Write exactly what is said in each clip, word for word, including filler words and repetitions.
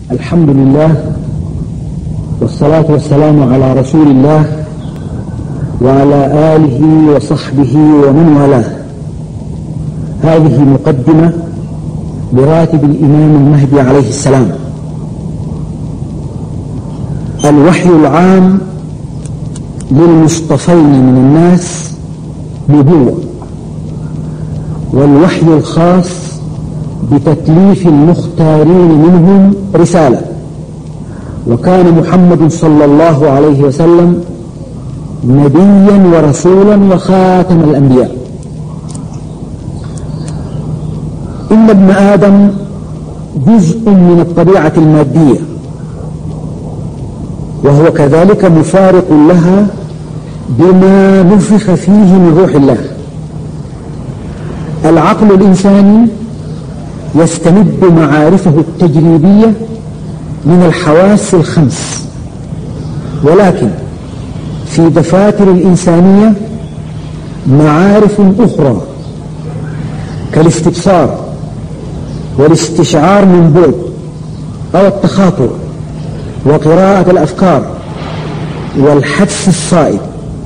الحمد لله والصلاة والسلام على رسول الله وعلى آله وصحبه ومن والاه. هذه مقدمة براتب الإمام المهدي عليه السلام. الوحي العام للمصطفين من الناس نبوة، والوحي الخاص بتكليف المختارين منهم رسالة. وكان محمد صلى الله عليه وسلم نبيا ورسولا وخاتم الأنبياء. إن ابن آدم جزء من الطبيعة المادية، وهو كذلك مفارق لها بما نفخ فيه من روح الله. العقل الإنساني يستمد معارفه التجريبية من الحواس الخمس، ولكن في دفاتر الإنسانية معارف أخرى كالاستبصار والاستشعار من بعد أو التخاطر وقراءة الأفكار والحدس الصائب.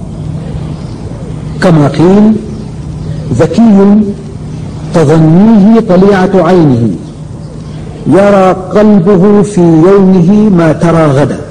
كما قيل: ذكي تظنيه طليعة عينه، يرى قلبه في يومه ما ترى غدا.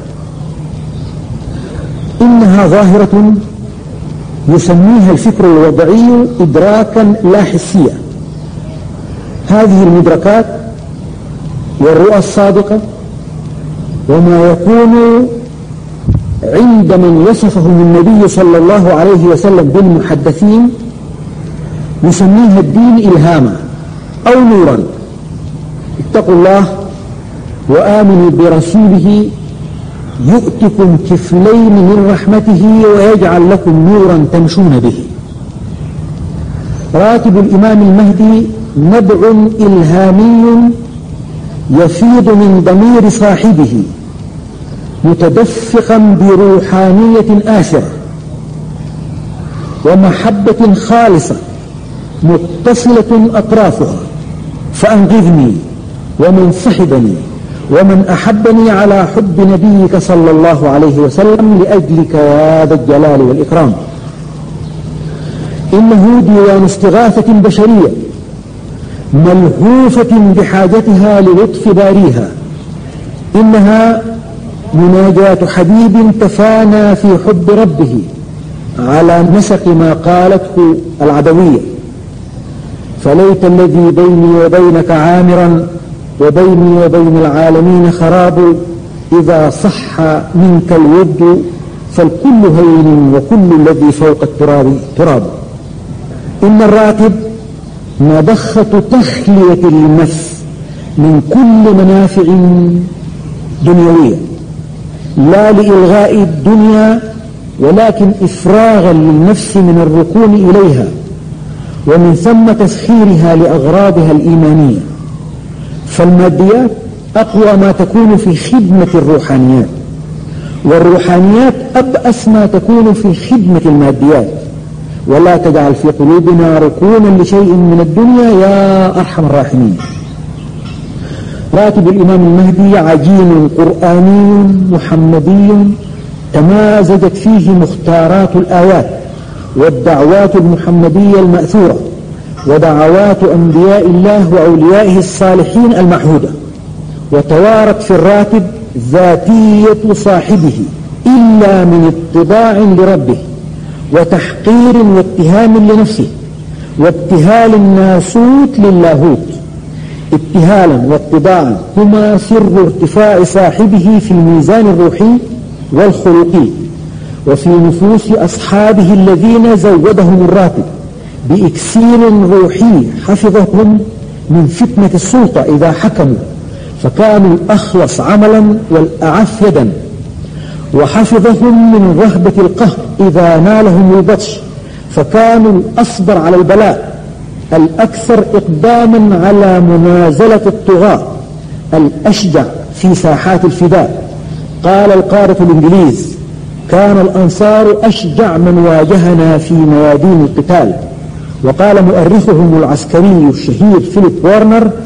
إنها ظاهرة يسميها الفكر الوضعي إدراكا لا حسيا. هذه المدركات والرؤى الصادقة وما يكون عند من وصفهم النبي صلى الله عليه وسلم بالمحدثين يسميها الدين إلهاما أو نورا. اتقوا الله وآمنوا برسوله يؤتكم كفلين من رحمته ويجعل لكم نورا تمشون به. راتب الإمام المهدي نبع إلهامي يفيض من ضمير صاحبه متدفقا بروحانية آسرة ومحبة خالصة متصلة أطرافها. فأنقذني ومن صحبني ومن أحبني على حب نبيك صلى الله عليه وسلم لأجلك يا ذا الجلال والإكرام. إنه ديوان استغاثة بشرية ملهوفة بحاجتها للطف باريها. إنها مناجاة حبيب تفانى في حب ربه على نسق ما قالته العدوية: فليت الذي بيني وبينك عامرا وبيني وبين العالمين خراب، إذا صح منك الود فالكل هين وكل الذي فوق التراب تراب. إن الراتب مضخة تخلية للنفس من كل منافع دنيوية، لا لإلغاء الدنيا ولكن إفراغا للنفس من الركون إليها، ومن ثم تسخيرها لأغراضها الإيمانية. فالماديات أقوى ما تكون في خدمة الروحانيات، والروحانيات أبأس ما تكون في خدمة الماديات. ولا تجعل في قلوبنا ركونا لشيء من الدنيا يا أرحم الراحمين. راتب الإمام المهدي عجين قرآني محمدي تمازجت فيه مختارات الآيات والدعوات المحمدية المأثورة ودعوات أنبياء الله وأوليائه الصالحين المعهودة، وتوارت في الراتب ذاتية صاحبه إلا من اتباع لربه وتحقير واتهام لنفسه وابتهال الناسوت للاهوت. ابتهالا واتباعا هما سر ارتفاع صاحبه في الميزان الروحي والخلقي وفي نفوس أصحابه الذين زودهم الراتب بإكسير روحي حفظهم من فتنة السلطة إذا حكموا، فكانوا الأخلص عملا والأعف يدا، وحفظهم من رهبة القهر إذا نالهم البطش، فكانوا الأصبر على البلاء، الأكثر إقداما على منازلة الطغاة، الأشجع في ساحات الفداء. قال القارة الإنجليز: كان الأنصار أشجع من واجهنا في ميادين القتال. وقال مؤرخهم العسكري الشهير فيليب وارنر: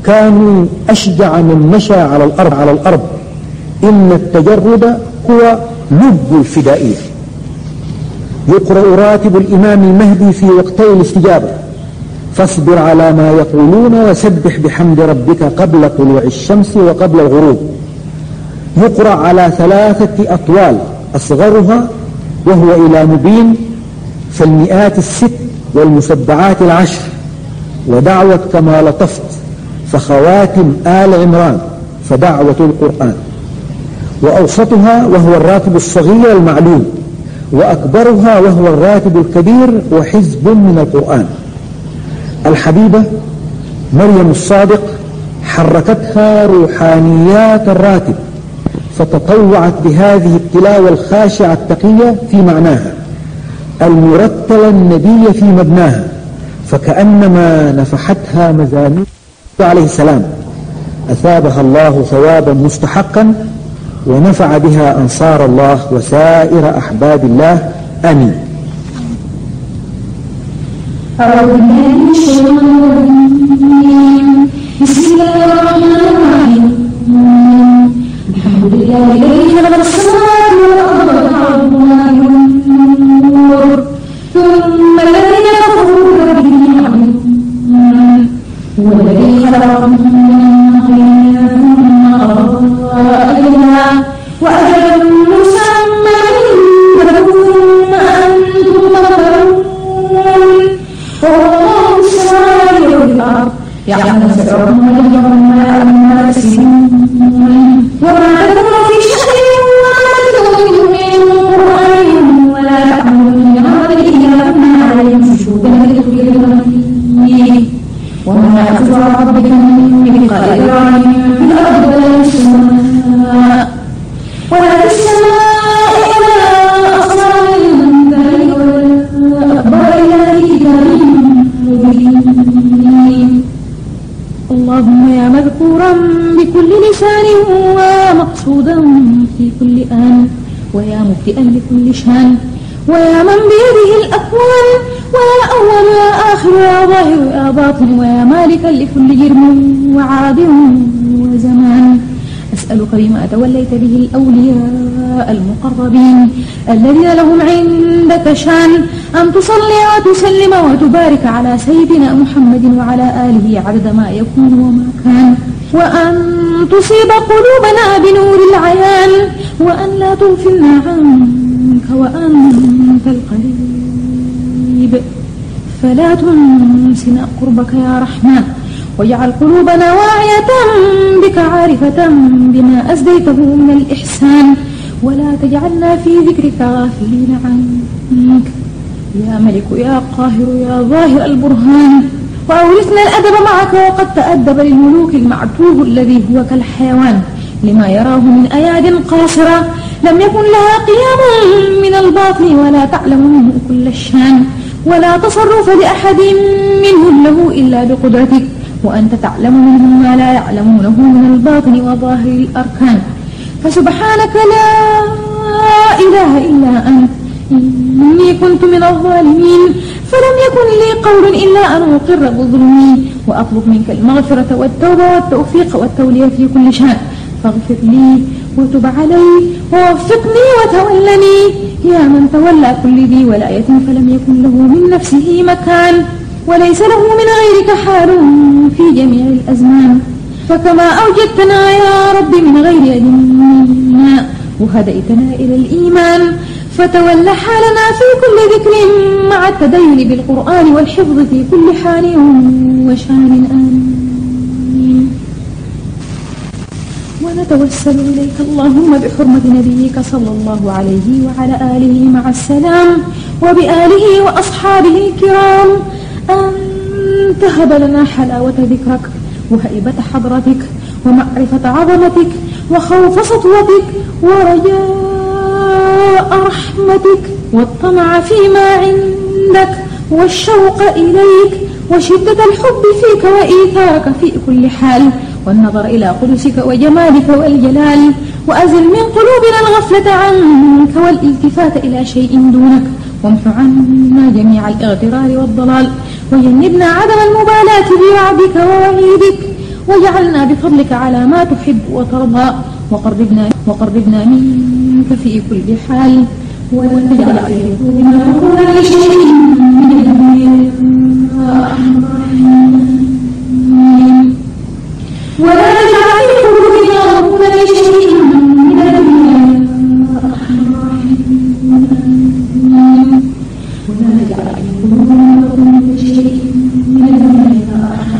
كانوا أشجع من مشى على الأرض على الأرض إن التجرد هو لب الفدائية. يقرأ راتب الإمام المهدي في وقتي الاستجابة: فاصبر على ما يقولون وسبح بحمد ربك قبل طلوع الشمس وقبل الغروب. يقرأ على ثلاثة أطوال أصغرها وهو إلى مبين، فالمئات الست والمسبعات العشر، ودعوة كما لطفت، فخواتم آل عمران، فدعوة القرآن. وأوسطها وهو الراتب الصغير المعلوم، وأكبرها وهو الراتب الكبير وحزب من القرآن. الحبيبة مريم الصادق حركتها روحانيات الراتب، فتطوعت بهذه التلاوة الخاشعة التقية في معناها، المرتلة النبي في مبناها، فكأنما نفحتها مزامير عليه السلام، أثابها الله ثوابا مستحقا ونفع بها أنصار الله وسائر أحباب الله. آمين. أعوذ بالله من الشيطان الرجيم. بسم الله الرحمن الرحيم. الحمد لله الذي خلق السماوات والأرض وجعل النور ثم الذين كفروا بربهم يعملون. هو الذي خلقكم من طين ثم قضى أجلها وأجل مسمى عنده ثم أنتم تمترون. والله السماوات والأرض يعلم سرهم ونجوهم وما تكسبون وما تكون في شأن وما تتلو من قرآن ولا تعملون من عمل إلا كنا عليهم شهودا لتخبرون فيه وما أخبر ربك من مثقال ذرة في الأرض ولا في السماء ولا في السماء ولا أصغر من ذلك ولا أكبر إلا في كتاب مبين. اللهم يا مذكورا بكل لسان ومقصودا في كل آن ويا مبدئا لكل شان ويا من بيده الأكوان ويا أول يا آخر يا ظاهر يا باطن ويا مالكا لكل جرم وعاد وزمان. أسألك بما توليت به الأولياء المقربين الذين لهم عندك شان أن تصلي وتسلم وتبارك على سيدنا محمد وعلى آله عدد ما يكون وما كان، وأن تصيب قلوبنا بنور العيان، وأن لا تغفلنا عنك وأنت القريب، فلا تنسنا قربك يا رحمن، واجعل قلوبنا واعية بك عارفة بما أزديته من الإحسان، ولا تجعلنا في ذكرك غافلين عنك يا ملك يا قاهر يا ظاهر البرهان. وأورثنا الأدب معك وقد تأدب للملوك المعتوه الذي هو كالحيوان لما يراه من أياد قاصرة لم يكن لها قيام من الباطن ولا تعلم منه كل الشان، ولا تصرف لأحد منهم له إلا بقدرتك، وأنت تعلم منهم ما لا يعلمونه من الباطن وظاهر الأركان. فسبحانك لا إله إلا أنت إني كنت من الظالمين، فلم يكن لي قول إلا أن أقر بظلمي وأطلب منك المغفرة والتوبة والتوفيق والتولية في كل شان، فاغفر لي وتب علي ووفقني وتولني يا من تولى كل ذي ولاية فلم يكن له من نفسه مكان، وليس له من غيرك حال في جميع الأزمان. فكما أوجدتنا يا رب من غير يد منا وهديتنا إلى الإيمان، فتول حالنا في كل ذكر مع التدين بالقرآن والحفظ في كل حال وشان. آمين. ونتوسل إليك اللهم بحرمة نبيك صلى الله عليه وعلى آله مع السلام وبآله وأصحابه الكرام أن تهب لنا حلاوة ذكرك وهيبة حضرتك ومعرفة عظمتك وخوف سطوتك ورجاء رحمتك والطمع فيما عندك والشوق إليك وشدة الحب فيك وإيثارك في كل حال والنظر إلى قدسك وجمالك والجلال، وأزل من قلوبنا الغفلة عنك والالتفات إلى شيء دونك، وامح عنا جميع الاغترار والضلال، وجنبنا عدم المبالاة بوعدك ووعيدك، واجعلنا بفضلك على ما تحب وترضى، وقربنا, وقربنا منك في كل حال، ولا تجعل في قلوبنا غلا لشيء من الدنيا ولا تجعل في قلوبنا غلا لشيء من الدنيا ولا تجعل في قلوبنا غلا لشيء من الدنيا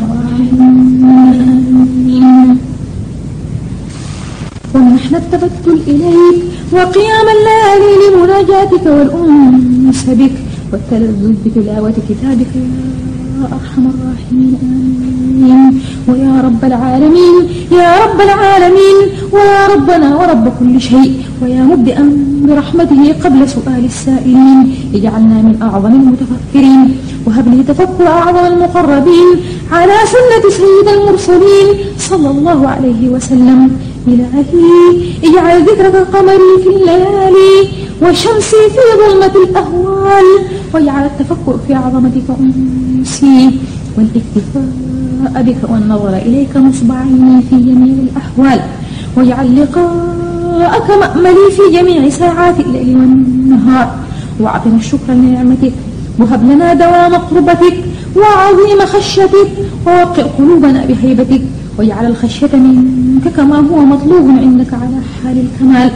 ونحن التبتل إليك وقيام الليالي لمناجاتك والأنس بك والتلذذ بتلاوة كتابك يا أرحم الراحمين. آمين. ويا رب العالمين يا رب العالمين ويا ربنا ورب كل شيء ويا مبدئا برحمته قبل سؤال السائلين اجعلنا من أعظم المتفكرين وهب لي تفكر أعظم المقربين على سنة سيد المرسلين صلى الله عليه وسلم. إلهي اجعل ذكرك قمري في الليالي وشمسي في ظلمة الأهوال واجعل التفكر في عظمتك أنسي والاكتفاء بك والنظر إليك نصب عيني في جميع الأحوال واجعل لقاءك مأملي في جميع ساعات الليل والنهار واعطنا الشكر لنعمتك وهب لنا دوام قربتك وعظيم خشيتك ووقع قلوبنا بهيبتك واجعل الخشية منك كما هو مطلوب عندك على حال الكمال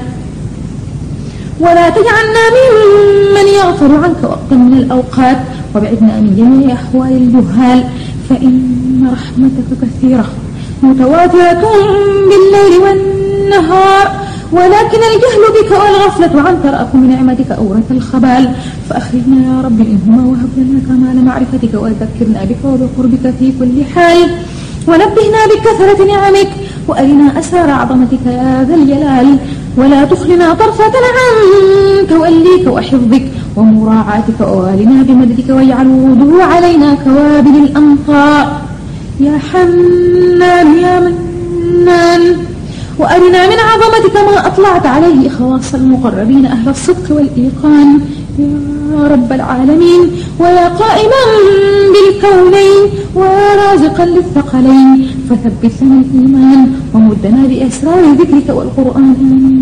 ولا تجعلنا ممن يغفر عنك وقتا من الأوقات وابعدنا من جميع أحوال الجهال فإن رحمتك كثيرة متواترة بالليل والنهار ولكن الجهل بك والغفلة عن تراكم نعمتك أورث الخبال فأخرجنا يا رب منهما وهب لنا كمال معرفتك وذكرنا بك وبقربك في كل حال ونبهنا بكثرة نعمك وأرنا أسرار عظمتك يا ذا الجلال ولا تخلنا طرفة عن توليك وحفظك ومراعاتك ووالنا بمددك واجعل وروده علينا كوابل الأمطار يا حنان يا منان وأرنا من عظمتك ما أطلعت عليه خواص المقربين أهل الصدق والإيقان يا رب العالمين ويا قائما بالكونين ويا رازقا للثقلين فثبت لنا الإيمان ومدنا بأسرار ذكرك والقرآن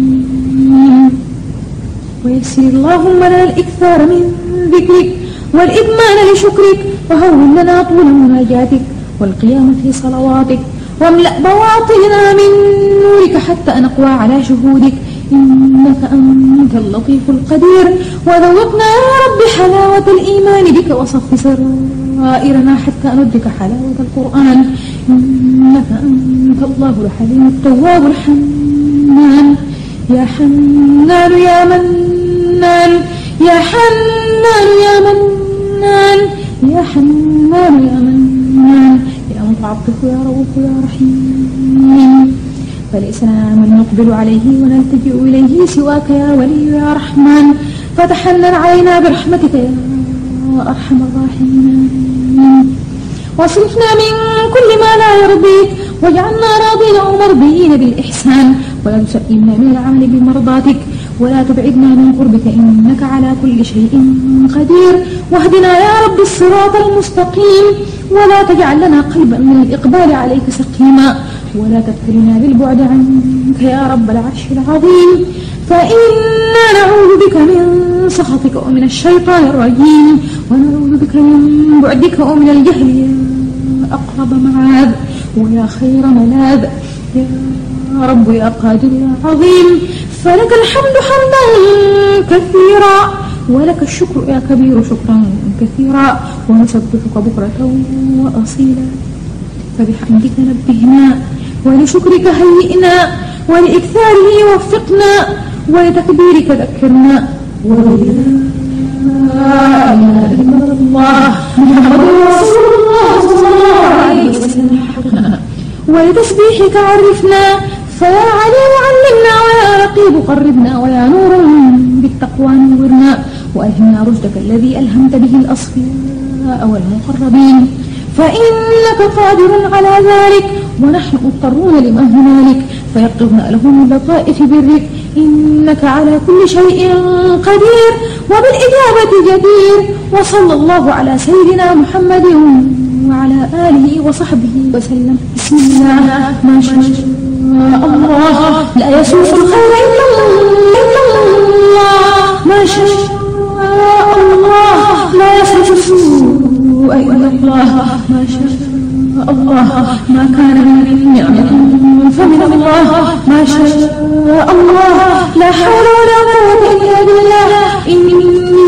ويسر اللهم لنا الإكثار من ذكرك والإدمان لشكرك وهون لنا طول مناجاتك والقيام في صلواتك واملأ بواطننا من نورك حتى نقوى على شهودك إنك أنت اللطيف القدير وذوقنا يا رب حلاوة الإيمان بك وصف سرائرنا حتى ندرك حلاوة القرآن إنك أنت الله الحليم التواب الحنان يا حنان يا منان يا حنان يا منان يا حنان يا منان يا متعطف يا رؤوف يا رحيم فليس لنا من نقبل عليه ونلتجئ إليه سواك يا ولي يا رحمن فتحنن علينا برحمتك يا أرحم الراحمين واصرفنا من كل ما لا يرضيك واجعلنا راضين ومرضيين بالإحسان ولا تسئمنا من العمل بمرضاتك ولا تبعدنا من قربك إنك على كل شيء قدير واهدنا يا رب الصراط المستقيم ولا تجعل لنا قلبا من الإقبال عليك سقيما ولا تبتلنا بالبعد عنك يا رب العرش العظيم فإنا نعوذ بك من سخطك ومن الشيطان الرجيم ونعوذ بك من بعدك ومن الجهل يا أقرب معاذ ويا خير ملاذ يا رب يا قادر يا عظيم فلك الحمد حمدا كثيرا ولك الشكر يا كبير شكرا كثيرا ونسبحك بكرة وأصيلا فبحمدك نبهنا ولشكرك هيئنا ولإكثاره وفقنا ولتكبيرك ذكرنا ولا إله إلا الله محمد رسول الله صلى الله عليه وسلم حقنا ولتسبيحك عرفنا فيا عليم علمنا ويا رقيب قربنا ويا نور بالتقوى نورنا وألهمنا رشدك الذي ألهمت به الأصفياء والمقربين فإنك قادر على ذلك ونحن مضطرون لما هنالك فيقظنا له من لطائف برك إنك على كل شيء قدير وبالإجابة جدير وصلى الله على سيدنا محمد وعلى آله وصحبه وسلم. بسم الله ما شاء الله لا يسوس الخير إلا الله، ما شاء الله لا يسوس السوء إلا الله، ما شاء الله ما كان من نعمة فمن الله، ما شاء الله لا حول ولا قوة إلا بالله. إني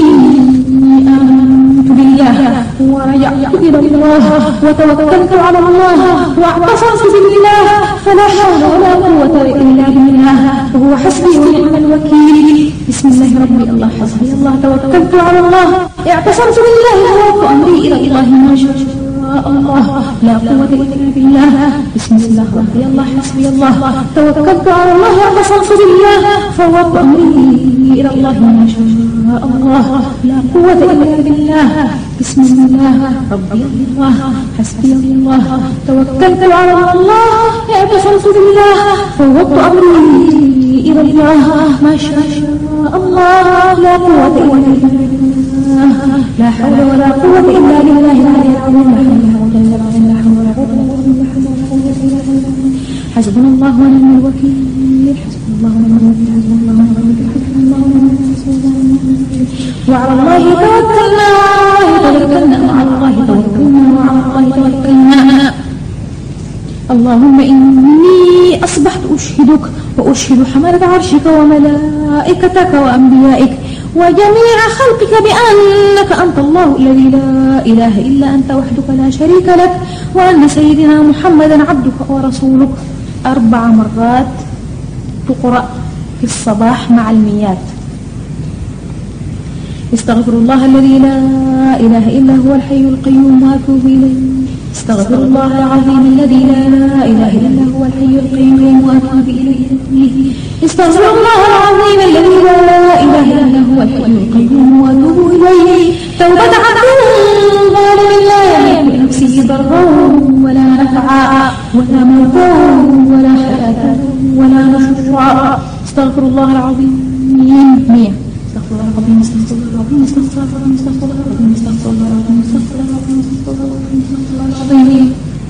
آمنت بالله ورجعت إلى الله وتوكلت على الله واعتصمت بالله، فلا حول ولا قوة إلا بالله وهو حسبي ونعم الوكيل. بسم الله ربي الله حسبي الله توكلت على الله اعتصمت بالله ووفقت أمري إلى الله، ما شاء الله لا قوة إلا بالله. بسم الله ربي الله حسبي الله توكلت على الله واعتصمت بالله فوضت أمري إلى الله، ما شاء الله لا قوة إلا بالله. بسم الله ربي الله حسبي الله توكلت على الله اعتصمت بالله فوضت أمري إلى الله، ما شاء الله لا قوة إلا بالله، لا حول ولا قوة إلا بالله العلي العظيم. حسبنا الله ونعم الوكيل، حسبنا الله ونعم الوكيل، حسبنا الله ونعم الوكيل، حسبنا الله ونعم الوكيل. وعلى الله توكلنا توكلنا وعلى الله توكلنا وعلى الله توكلنا. اللهم إني أصبحت أشهدك وأشهد حملة عرشك وملائكتك وأنبيائك وجميع خلقك بأنك أنت الله الذي لا إله إلا أنت وحدك لا شريك لك، وأن سيدنا محمدا عبدك ورسولك. أربع مرات تقرأ في الصباح مع الميات. استغفر الله الذي لا إله إلا هو الحي القيوم وأتوب إليه. استغفر الله العظيم الذي لا إله إلا هو الحي القيوم وأتوب إليه. استغفر الله العظيم الذي لا إله إلا هو الحي القيوم وأتوب إليه. توبة عبد ظالم لا يملك لنفسه ضرا ولا نفعا ولا موتا ولا حياة ولا نشورا. استغفر الله العظيم مية. استغفر الله العظيم استغفر الله العظيم استغفر الله العظيم استغفر الله العظيم استغفر الله العظيم استغفر الله العظيم استغفر الله العظيم استغفر الله العظيم.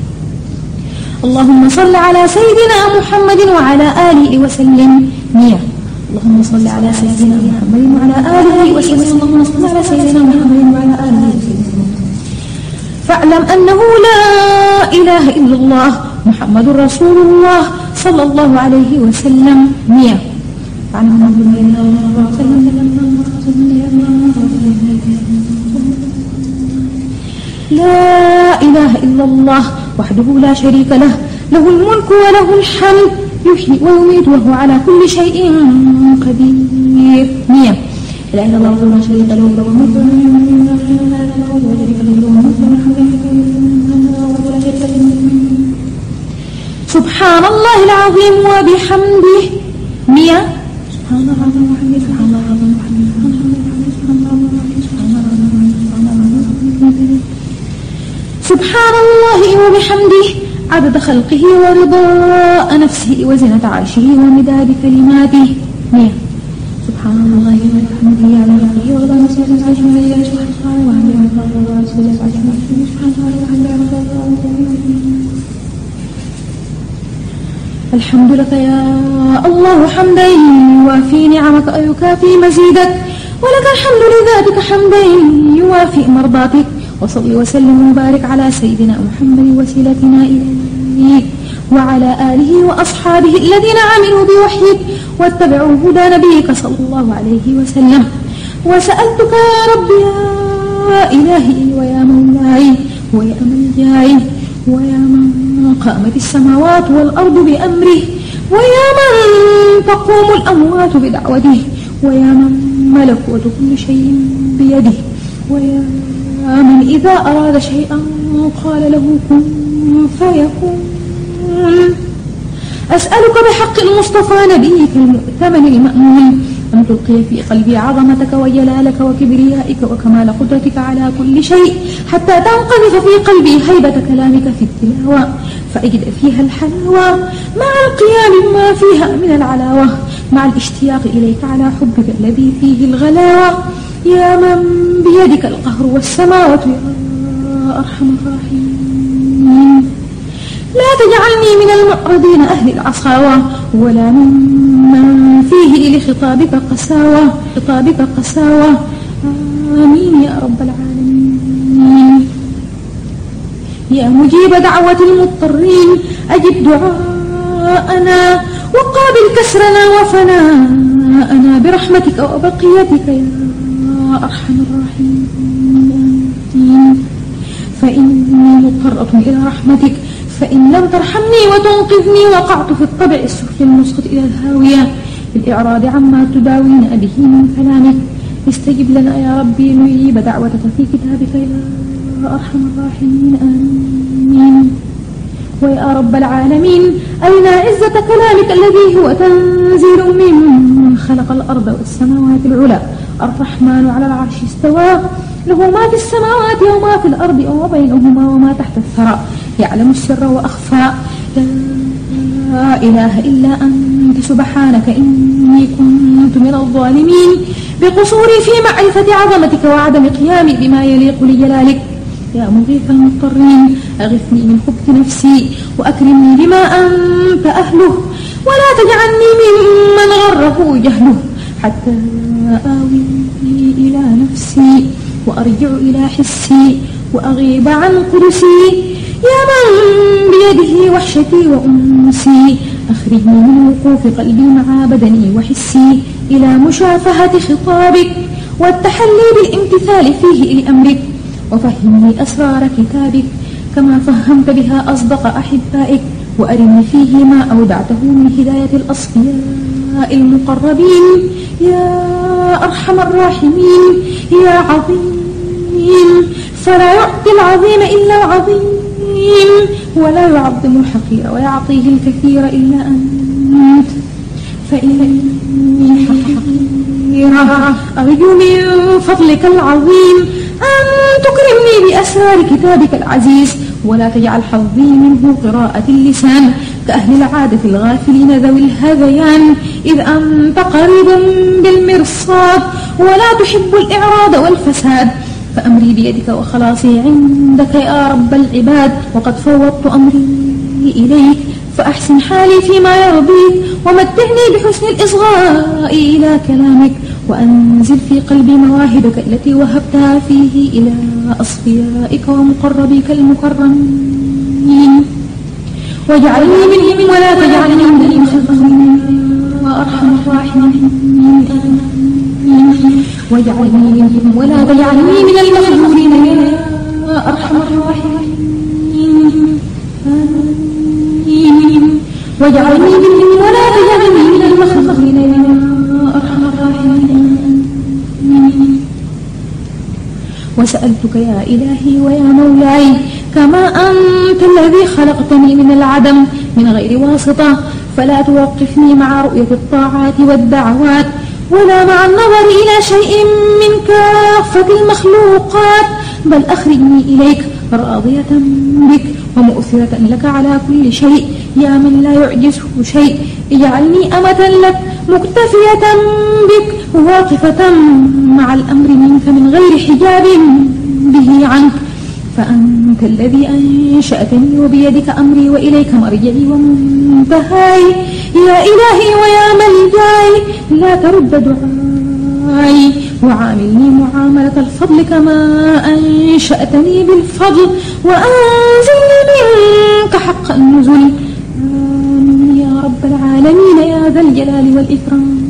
اللهم صل على سيدنا محمد وعلى آله وسلم. مية. اللهم صل على سيدنا محمد وعلى آله وسلم. اللهم صل على سيدنا محمد وعلى آله وسلم. فاعلم أنه لا إله إلا الله محمد رسول الله صلى الله عليه وسلم. مية. فاعلم أنه لا إله إلا الله لا إله إلا الله وحده لا شريك له، له الملك وله الحمد يحيي ويميت وهو على كل شيء قدير. مية. لا إله إلا الله ولا شريك له له الملك سبحان الله العظيم وبحمده. مية. سبحان الله العظيم وبحمده سبحان الله العظيم وبحمده سبحان الله وبحمده عدد خلقه ورضاء نفسه وزنة عرشه ومداد كلماته. مية. سبحان الله وبحمده على خلقه ورضاء نفسه وزنة عرشه ومداد الحمد لك يا الله حمدا يوافي نعمك ويكافي مزيدك، ولك الحمد لذاتك حمدا يوافي مرضاتك. وصل وسلم وبارك على سيدنا محمد وسيلتنا إليك وعلى آله وأصحابه الذين عملوا بوحيك واتبعوا هدى نبيك صلى الله عليه وسلم. وسألتك يا ربي يا إلهي ويا مولاي ويا ملجاي ويا من قامت السماوات والأرض بأمره ويا من تقوم الأموات بدعوته ويا من ملكوت كل شيء بيده ويا من إذا أراد شيئا قال له كن فيكون. أسألك بحق المصطفى نبيك المؤتمن المأمون أن تلقي في قلبي عظمتك وجلالك وكبريائك وكمال قدرتك على كل شيء، حتى تنقذف في قلبي هيبة كلامك في التلاوة فأجد فيها الحلاوة مع القيام بما فيها من العلاوة، مع الاشتياق إليك على حبك الذي فيه الغلاوة. يا من بيدك القهر والسماوات يا أرحم الراحمين. آمين. لا تجعلني من المعرضين أهل العصاوة ولا ممن فيه لخطابك قساوة خطابك قساوة آمين يا رب العالمين. يا مجيب دعوة المضطرين أجب دعاءنا وقابل كسرنا وفناءنا برحمتك وبقيتك يا أرحم الراحمين. فإني مضطرة إلى رحمتك فإن لم ترحمني وتنقذني وقعت في الطبع السفلي المسقط إلى الهاوية بالإعراض عما تداوين به من كلامك. استجب لنا يا ربي نجيب دعوتك في كتابك يا أرحم الراحمين آمين. ويا رب العالمين أرنا عزة كلامك الذي هو تنزيل ممن خلق الأرض والسماوات العلى. الرحمن على العرش استوى له ما في السماوات وما في الأرض وما بينهما وما تحت الثرى يعلم السر وأخفى. لا إله إلا أنت سبحانك إني كنت من الظالمين بقصوري في معرفة عظمتك وعدم قيامي بما يليق لجلالك. يا مغيث المضطرين أغثني من خبث نفسي وأكرمني بما أنت أهله ولا تجعلني ممن غره جهله حتى آوي إلى نفسي وأرجع إلى حسي وأغيب عن قدسي. يا من بيده وحشتي وأنسي أخرجني من وقوف قلبي مع بدني وحسي إلى مشافهة خطابك والتحلي بالامتثال فيه لأمرك. وفهمني أسرار كتابك كما فهمت بها أصدق أحبائك وأرني فيه ما أودعته من هداية الأصفياء المقربين يا أرحم الراحمين يا عظيم. فلا يعطي العظيم إلا عظيم ولا يعظم الحقير ويعطيه الكثير إلا أنت. فإني حقيرة أرجو من فضلك العظيم أن تكرمني بأسرار كتابك العزيز ولا تجعل حظي منه قراءة اللسان كأهل العادة الغافلين ذوي الهذيان إذ أنت قريب بالمرصاد ولا تحب الإعراض والفساد. فأمري بيدك وخلاصي عندك يا رب العباد وقد فوضت أمري إليك فأحسن حالي فيما يرضيك ومتعني بحسن الإصغاء إلى كلامك وأنزل في قلبي مواهبك التي وهبتها فيه إلى أصفيائك ومقربيك المكرمين. واجعلني منهم ولا تجعلني من المخلصين وأرحم الراحمين. واجعلني منهم ولا تجعلني من المخلوقين يا أرحم الراحمين. واجعلني منهم ولا تجعلني من المخلوقين يا أرحم الراحمين. وسألتك يا إلهي ويا مولاي كما أنت الذي خلقتني من العدم من غير واسطة فلا توقفني مع رؤية الطاعات والدعوات ولا مع النظر إلى شيء من كافة المخلوقات بل أخرجني إليك راضية بك ومؤثرة لك على كل شيء يا من لا يعجزه شيء. اجعلني أمة لك مكتفية بك واقفة مع الأمر منك من غير حجاب به عنك. فأنت الذي أنشأتني وبيدك أمري وإليك مرجعي ومنتهاي يا إلهي ويا ملجاي لا ترد دعائي وعاملني معاملة الفضل كما أنشأتني بالفضل وأنزلني منك حق النزل. آمين يا رب العالمين يا ذا الجلال والإكرام.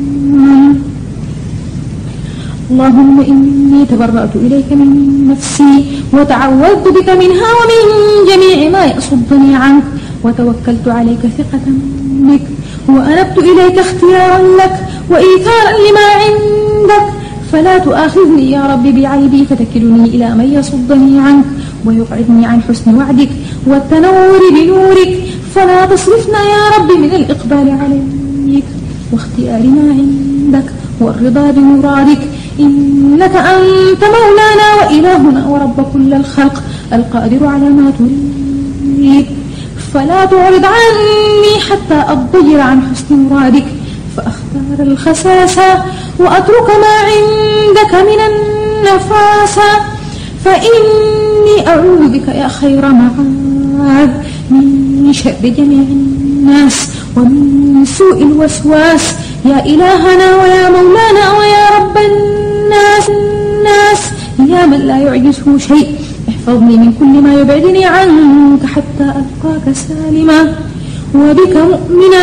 اللهم إني تبرأت إليك من نفسي وتعوذت بك منها ومن جميع ما يصدني عنك وتوكلت عليك ثقة بك وأنبت إليك اختيارا لك وإيثارا لما عندك. فلا تؤاخذني يا رب بعيبي فتكلني إلى من يصدني عنك ويقعدني عن حسن وعدك والتنور بنورك. فلا تصرفنا يا رب من الإقبال عليك واختيار ما عندك والرضا بمرادك. إنك أنت مولانا وإلهنا ورب كل الخلق القادر على ما تريد. فلا تعرض عني حتى أضجر عن حسن مرادك فأختار الخساسة وأترك ما عندك من النفاسة. فإني أعوذ بك يا خير معاد معاذ من شر جميع الناس ومن سوء الوسواس يا إلهنا ويا مولانا ويا رب الناس الناس يا من لا يعجزه شيء احفظني من كل ما يبعدني عنك حتى ألقاك سالما وبك مؤمنا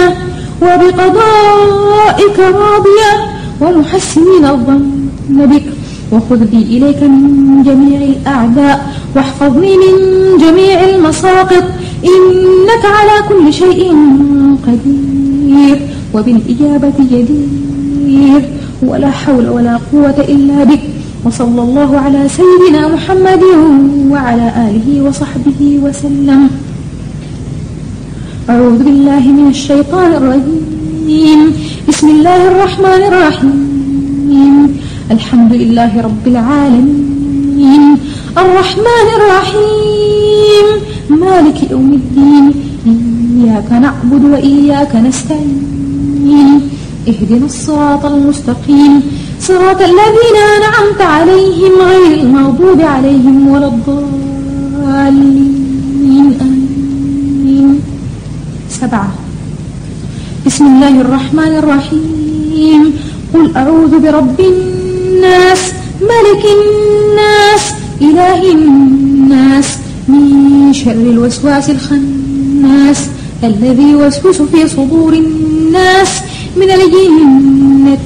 وبقضائك راضيا ومحسنين الظن بك وخذ بي إليك من جميع الأعداء واحفظني من جميع المساقط إنك على كل شيء قدير وبالإجابة جدير ولا حول ولا قوة إلا بك وصلى الله على سيدنا محمد وعلى آله وصحبه وسلم. أعوذ بالله من الشيطان الرجيم بسم الله الرحمن الرحيم الحمد لله رب العالمين الرحمن الرحيم مالك يوم الدين إياك نعبد وإياك نستعين اهدنا الصراط المستقيم صراط الذين أنعمت عليهم غير المغضوب عليهم ولا الضالين آمين. سبعة. بسم الله الرحمن الرحيم قل أعوذ برب الناس ملك الناس إله الناس من شر الوسواس الخناس الذي يوسوس في صدور الناس من الجنة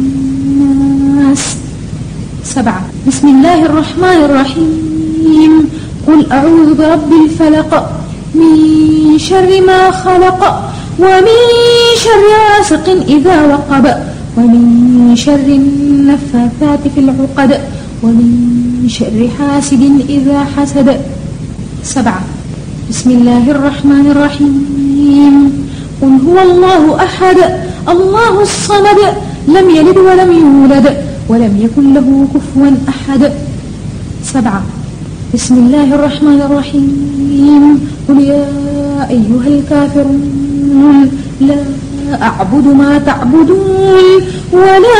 والناس. سبعة. بسم الله الرحمن الرحيم قل أعوذ برب الفلق من شر ما خلق ومن شر غاسق إذا وقب ومن شر النفاثات في العقد ومن شر حاسد إذا حسد. سبعة. بسم الله الرحمن الرحيم قل هو الله أحد الله الصمد لم يلد ولم يولد ولم يكن له كفوا أحد. سبعة. بسم الله الرحمن الرحيم قل يا أيها الكافرون لا أعبد ما تعبدون ولا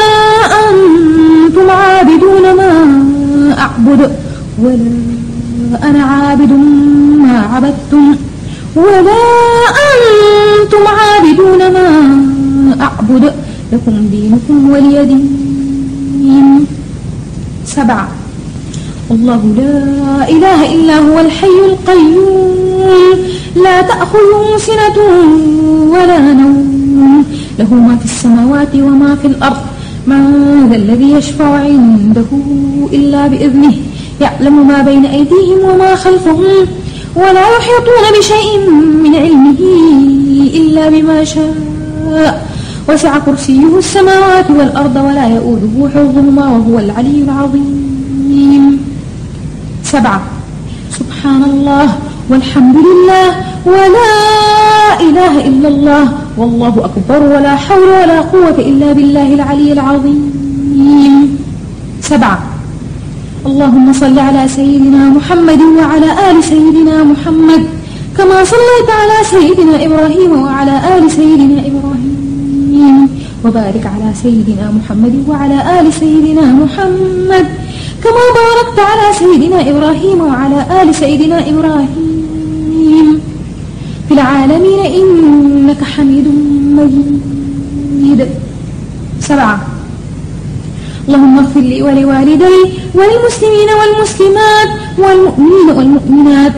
أنتم عابدون ما أعبد ولا أنا عابد ما عبدتم ولا أنتم عابدون ما أعبد لكم دينكم ولي دين. سبعة. الله لا إله إلا هو الحي القيوم لا تأخذه سنة ولا نوم له ما في السماوات وما في الأرض من ذا الذي يشفع عنده إلا بإذنه يعلم ما بين أيديهم وما خلفهم ولا يحيطون بشيء من علمه إلا بما شاء وسع كرسيه السماوات والأرض ولا يؤوده حفظهما وهو العلي العظيم. سبعة. سبحان الله والحمد لله ولا إله إلا الله والله أكبر ولا حول ولا قوة إلا بالله العلي العظيم. سبعة. اللهم صل على سيدنا محمد وعلى آل سيدنا محمد كما صليت على سيدنا إبراهيم وعلى آل سيدنا إبراهيم وبارك على سيدنا محمد وعلى آل سيدنا محمد كما باركت على سيدنا إبراهيم وعلى آل سيدنا إبراهيم في العالمين إنك حميد مجيد. سبعة. اللهم اغفر لي ولوالدي وللمسلمين والمسلمات والمؤمنين والمؤمنات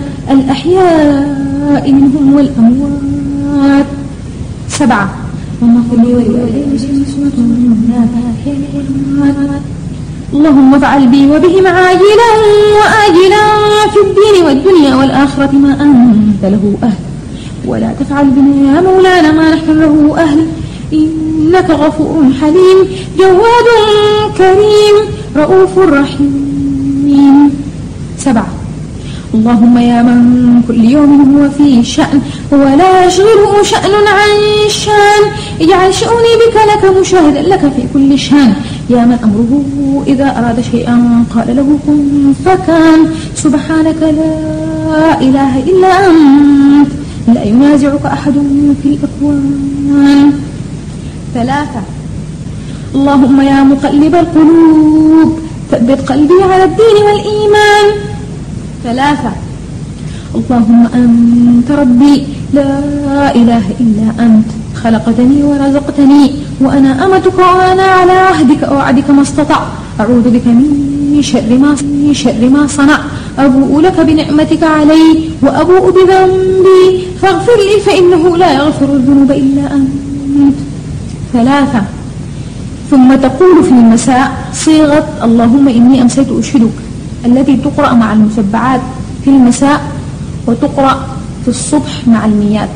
الأحياء منهم والأموات. سبعة. اللهم اغفر لي ولوالدي والمسلمين والمؤمنات اللهم افعل بي وبهم عاجلا وآجلا في الدين والدنيا والآخرة ما أنت له أهل ولا تفعل بنا يا مولانا ما نحن له أهل إنك غفور حليم جواد كريم رؤوف رحيم. سبعة. اللهم يا من كل يوم هو في شأن ولا يشغله شأن عن شأن اجعل شأني بك لك مشاهدا لك في كل شأن يا من أمره إذا أراد شيئا قال له كن فكان سبحانك لا إله إلا أنت لا ينازعك أحد في الأكوان. ثلاثة. اللهم يا مقلب القلوب ثبت قلبي على الدين والإيمان. ثلاثة. اللهم أنت ربي لا إله إلا أنت خلقتني ورزقتني وأنا أمتك وأنا على عهدك ووعدك ما استطعت أعوذ بك من شر ما من شر ما صنع أبوء لك بنعمتك علي وأبوء بذنبي فاغفر لي فإنه لا يغفر الذنوب إلا أنت. ثلاثة. ثم تقول في المساء صيغة اللهم إني أمسيت أشهدك التي تقرأ مع المسبعات في المساء وتقرأ في الصبح مع الميات.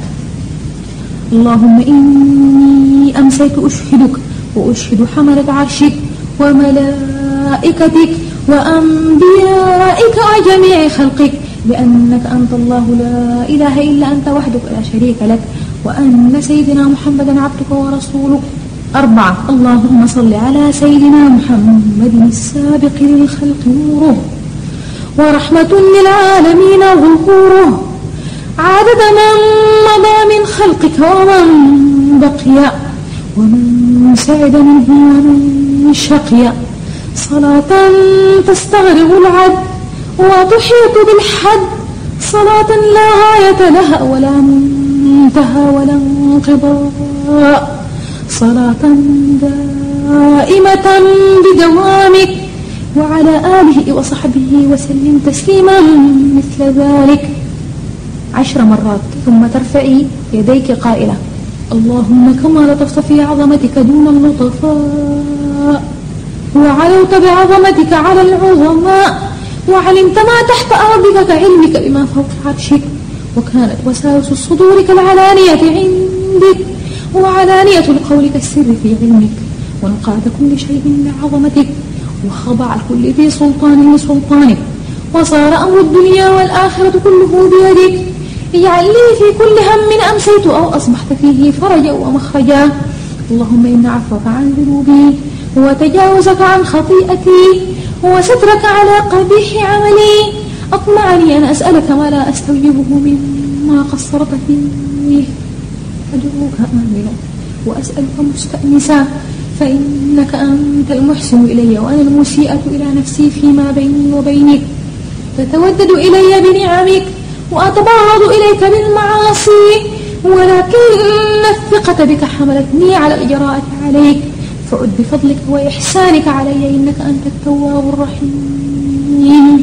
اللهم إني أمسيت أشهدك وأشهد حملة عرشك وملائكتك وأنبيائك وجميع خلقك بأنك أنت الله لا إله إلا أنت وحدك لا شريك لك وأن سيدنا محمدا عبدك ورسولك. أربعة. اللهم صل على سيدنا محمد السابق للخلق نوره ورحمة للعالمين ظهوره عدد من مضى من خلقك ومن بقي ومن سعد منه ومن شقي صلاة تستغرق العد وتحيط بالحد صلاة لا غاية لها ولا منتهى ولا انقضاء صلاة دائمة بدوامك وعلى آله وصحبه وسلم تسليما مثل ذلك عشر مرات. ثم ترفعي يديك قائلة اللهم كما لطفت في عظمتك دون اللطفاء وعلوت بعظمتك على العظماء وعلمت ما تحت أرضك كعلمك بما فوق عرشك وكانت وساوس الصدور كالعلانية عندك وعلانية القول كالسر في علمك وانقاد كل شيء لعظمتك وخضع الكل في سلطان لسلطانك وصار أمر الدنيا والآخرة كله بيدك اجعل لي في كل هم أمسيت أو أصبحت فيه فرجا ومخرجا. اللهم إن عفوك عن ذنوبي وتجاوزك عن خطيئتي وسترك على قبيح عملي أطمعني أن أسألك ما لا أستوجبه مما قصرت فيه أدعوك آمنا وأسألك مستأنسا فإنك أنت المحسن إلي وأنا المسيئة إلى نفسي فيما بيني وبينك تتودد إلي بنعمك وأتباغض إليك بالمعاصي ولكن الثقة بك حملتني على الجراءة عليك فعد بفضلك وإحسانك علي إنك أنت التواب الرحيم.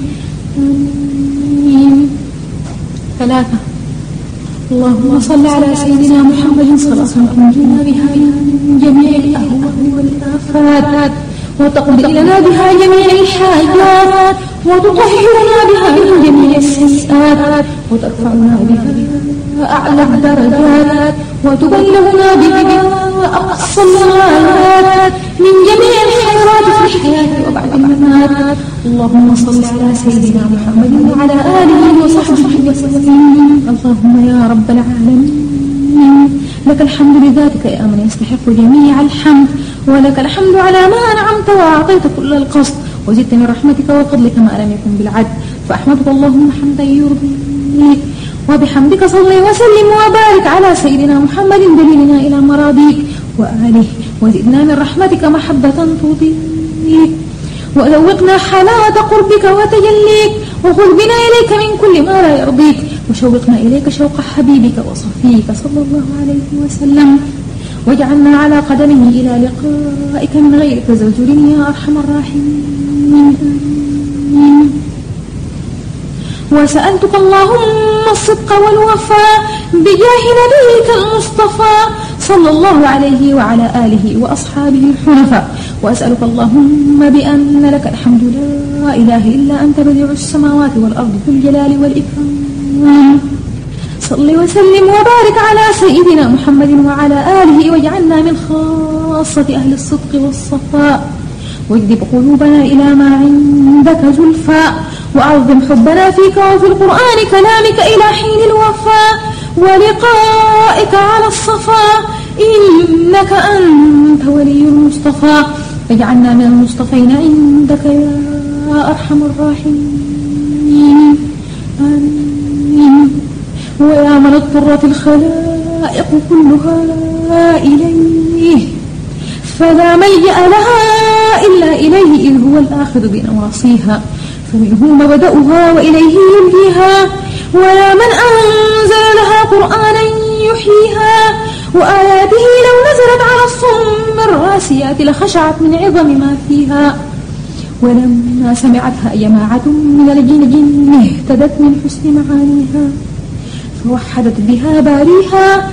آمين. ثلاثة. اللهم صل على سيدنا محمد صلاة تنجينا بها من جميع الأهوال والآفات وتقضي لنا بها جميع الحاجات وتطهرنا بها من جميع السيئات وترفعنا بها أعلى الدرجات وتبلغنا بها أقصى الغايات من جميع الخيرات في الحياة وبعد الممات. اللهم صل على سيدنا محمد وعلى آله وصحبه وسلم. اللهم يا رب العالمين لك الحمد لذاتك يا من يستحق جميع الحمد ولك الحمد على ما أنعمت وأعطيت كل القصد وزدت من رحمتك وفضلك ما لم يكن بالعد فأحمدك اللهم حمدا يرضيك وبحمدك صل وسلم وبارك على سيدنا محمد دليلنا إلى مراضيك وآله وزدنا من رحمتك محبة ترضيك وذوقنا حلاوة قربك وتجليك وخذ بنا إليك من كل ما لا يرضيك وشوقنا إليك شوق حبيبك وصفيك صلى الله عليه وسلم واجعلنا على قدمه إلى لقائك من غير تزوجر يا أرحم الراحمين. وسألتك اللهم الصدق والوفاء بجاه نبيك المصطفى صلى الله عليه وعلى آله وأصحابه الحنفاء وأسألك اللهم بأن لك الحمد لا إله إلا أنت بديع السماوات والأرض ذو الجلال والإكرام. صل وسلم وبارك على سيدنا محمد وعلى آله واجعلنا من خاصة أهل الصدق والصفاء واجذب قلوبنا إلى ما عندك زلفاء وأعظم حبنا فيك وفي القرآن كلامك إلى حين الوفاء ولقائك على الصفاء إنك أنت ولي المصطفى اجعلنا من المصطفين عندك يا أرحم الراحمين. آمين. ويا من اضطرت الخلائق كلها إليه فلا ملجأ لها إلا إليه إذ هو الآخذ بنواصيها فمنه مبدأها وإليه يلهيها ويا من أنزل لها قرآنا يحييها وآياته لو نزلت على الصم الراسيات لخشعت من عظم ما فيها. ولما سمعتها جماعة من الجن جن اهتدت من حسن معانيها فوحدت بها باريها.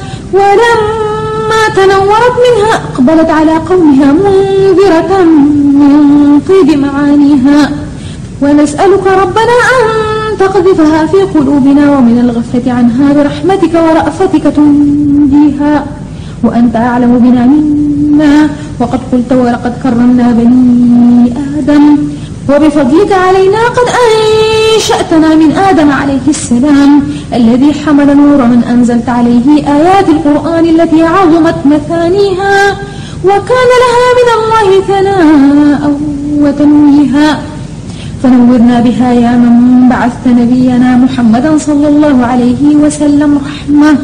ولما تنورت منها أقبلت على قومها منذرة من طيب معانيها. ونسألك ربنا أن تقذفها في قلوبنا ومن الغفلة عنها برحمتك ورأفتك تنجيها. وأنت أعلم بنا منا وقد قلت ولقد كرمنا بني آدم وبفضلك علينا قد أنشأتنا من آدم عليه السلام الذي حمل نور من أنزلت عليه آيات القرآن التي عظمت مثانيها وكان لها من الله ثناء وتنويها. فنورنا بها يا من بعثت نبينا محمدا صلى الله عليه وسلم رحمة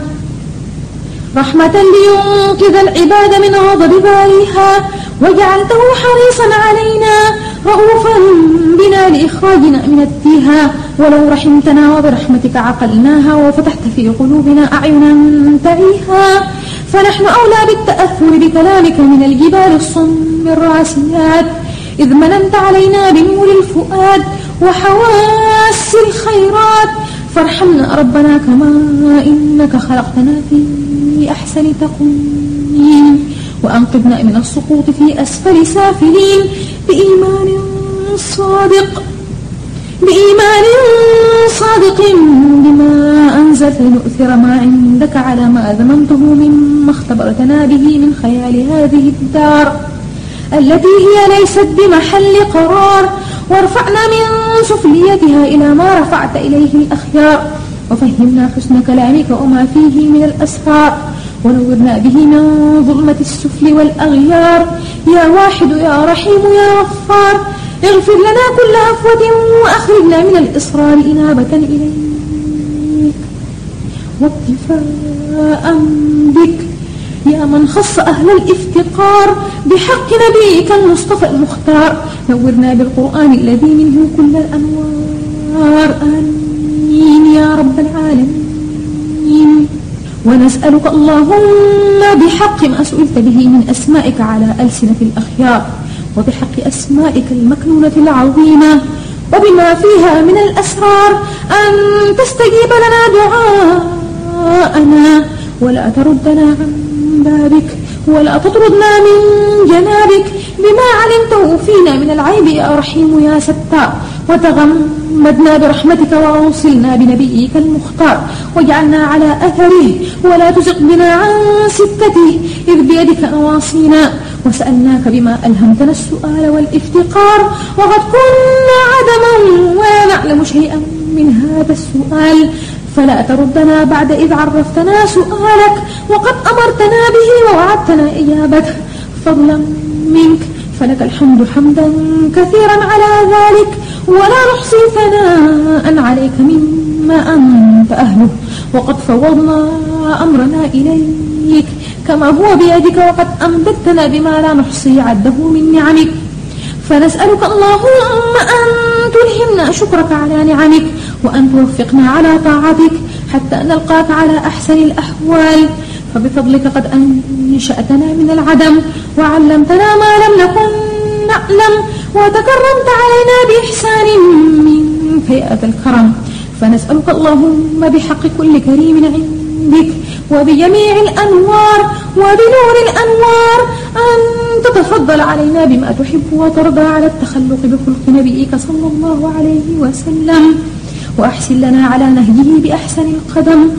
رحمة لينقذ العباد من غضب باريها. وجعلته حريصا علينا رؤوفا بنا لإخراجنا من التيها. ولو رحمتنا وبرحمتك عقلناها وفتحت في قلوبنا أعينا تعيها. فنحن أولى بالتأثر بكلامك من الجبال الصم الراسيات إذ مننت علينا بنور الفؤاد وحواس الخيرات. فارحمنا ربنا كما إنك خلقتنا في أحسن تقويم وأنقذنا من السقوط في أسفل سافلين بإيمان صادق بإيمان صادق بما أنزلت لنؤثر ما عندك على ما ذممته مما اختبرتنا به من خيال هذه الدار التي هي ليست بمحل قرار. وارفعنا من سفليتها إلى ما رفعت إليه الأخيار. وفهمنا حسن كلامك وما فيه من الأسرار. ونورنا به من ظلمة السفل والأغيار. يا واحد يا رحيم يا غفار اغفر لنا كل هفوة وأخرجنا من الإصرار إنابة إليك واكتفاء بك. يا من خص أهل الافتقار بحق نبيك المصطفى المختار نورنا بالقرآن الذي منه كل الأنوار. آمين يا رب العالمين. ونسألك اللهم بحق ما سئلت به من أسمائك على ألسنة الأخيار وبحق أسمائك المكنونة العظيمة وبما فيها من الأسرار أن تستجيب لنا دعاءنا ولا تردنا عن بابك ولا تطردنا من جنابك بما علمته فينا من العيب يا رحيم يا ستار. وتغمدنا برحمتك وأوصلنا بنبيك المختار واجعلنا على أثره ولا تزق بنا عن سكته إذ بيدك نواصينا. وسألناك بما ألهمتنا السؤال والافتقار وقد كنا عدما ولا نعلم شيئا من هذا السؤال. فلا تردنا بعد إذ عرفتنا سؤالك وقد أمرتنا به ووعدتنا إجابته فضلا منك. فلك الحمد حمدا كثيرا على ذلك ولا نحصي ثناء عليك مما أنت أهله. وقد فوضنا أمرنا إليك كما هو بيدك وقد أمددتنا بما لا نحصي عده من نعمك. فنسألك اللهم أن تلهمنا شكرك على نعمك وأن توفقنا على طاعتك حتى نلقاك على أحسن الأحوال. فبفضلك قد أنشأتنا من العدم وعلمتنا ما لم نكن نعلم وتكرمت علينا بإحسان منك يا ذا الكرم. فنسألك اللهم بحق كل كريم عندك وبجميع الأنوار وبنور الأنوار أن تتفضل علينا بما تحب وترضى على التخلق بخلق نبيك صلى الله عليه وسلم وأحسن لنا على نهجه بأحسن القدم.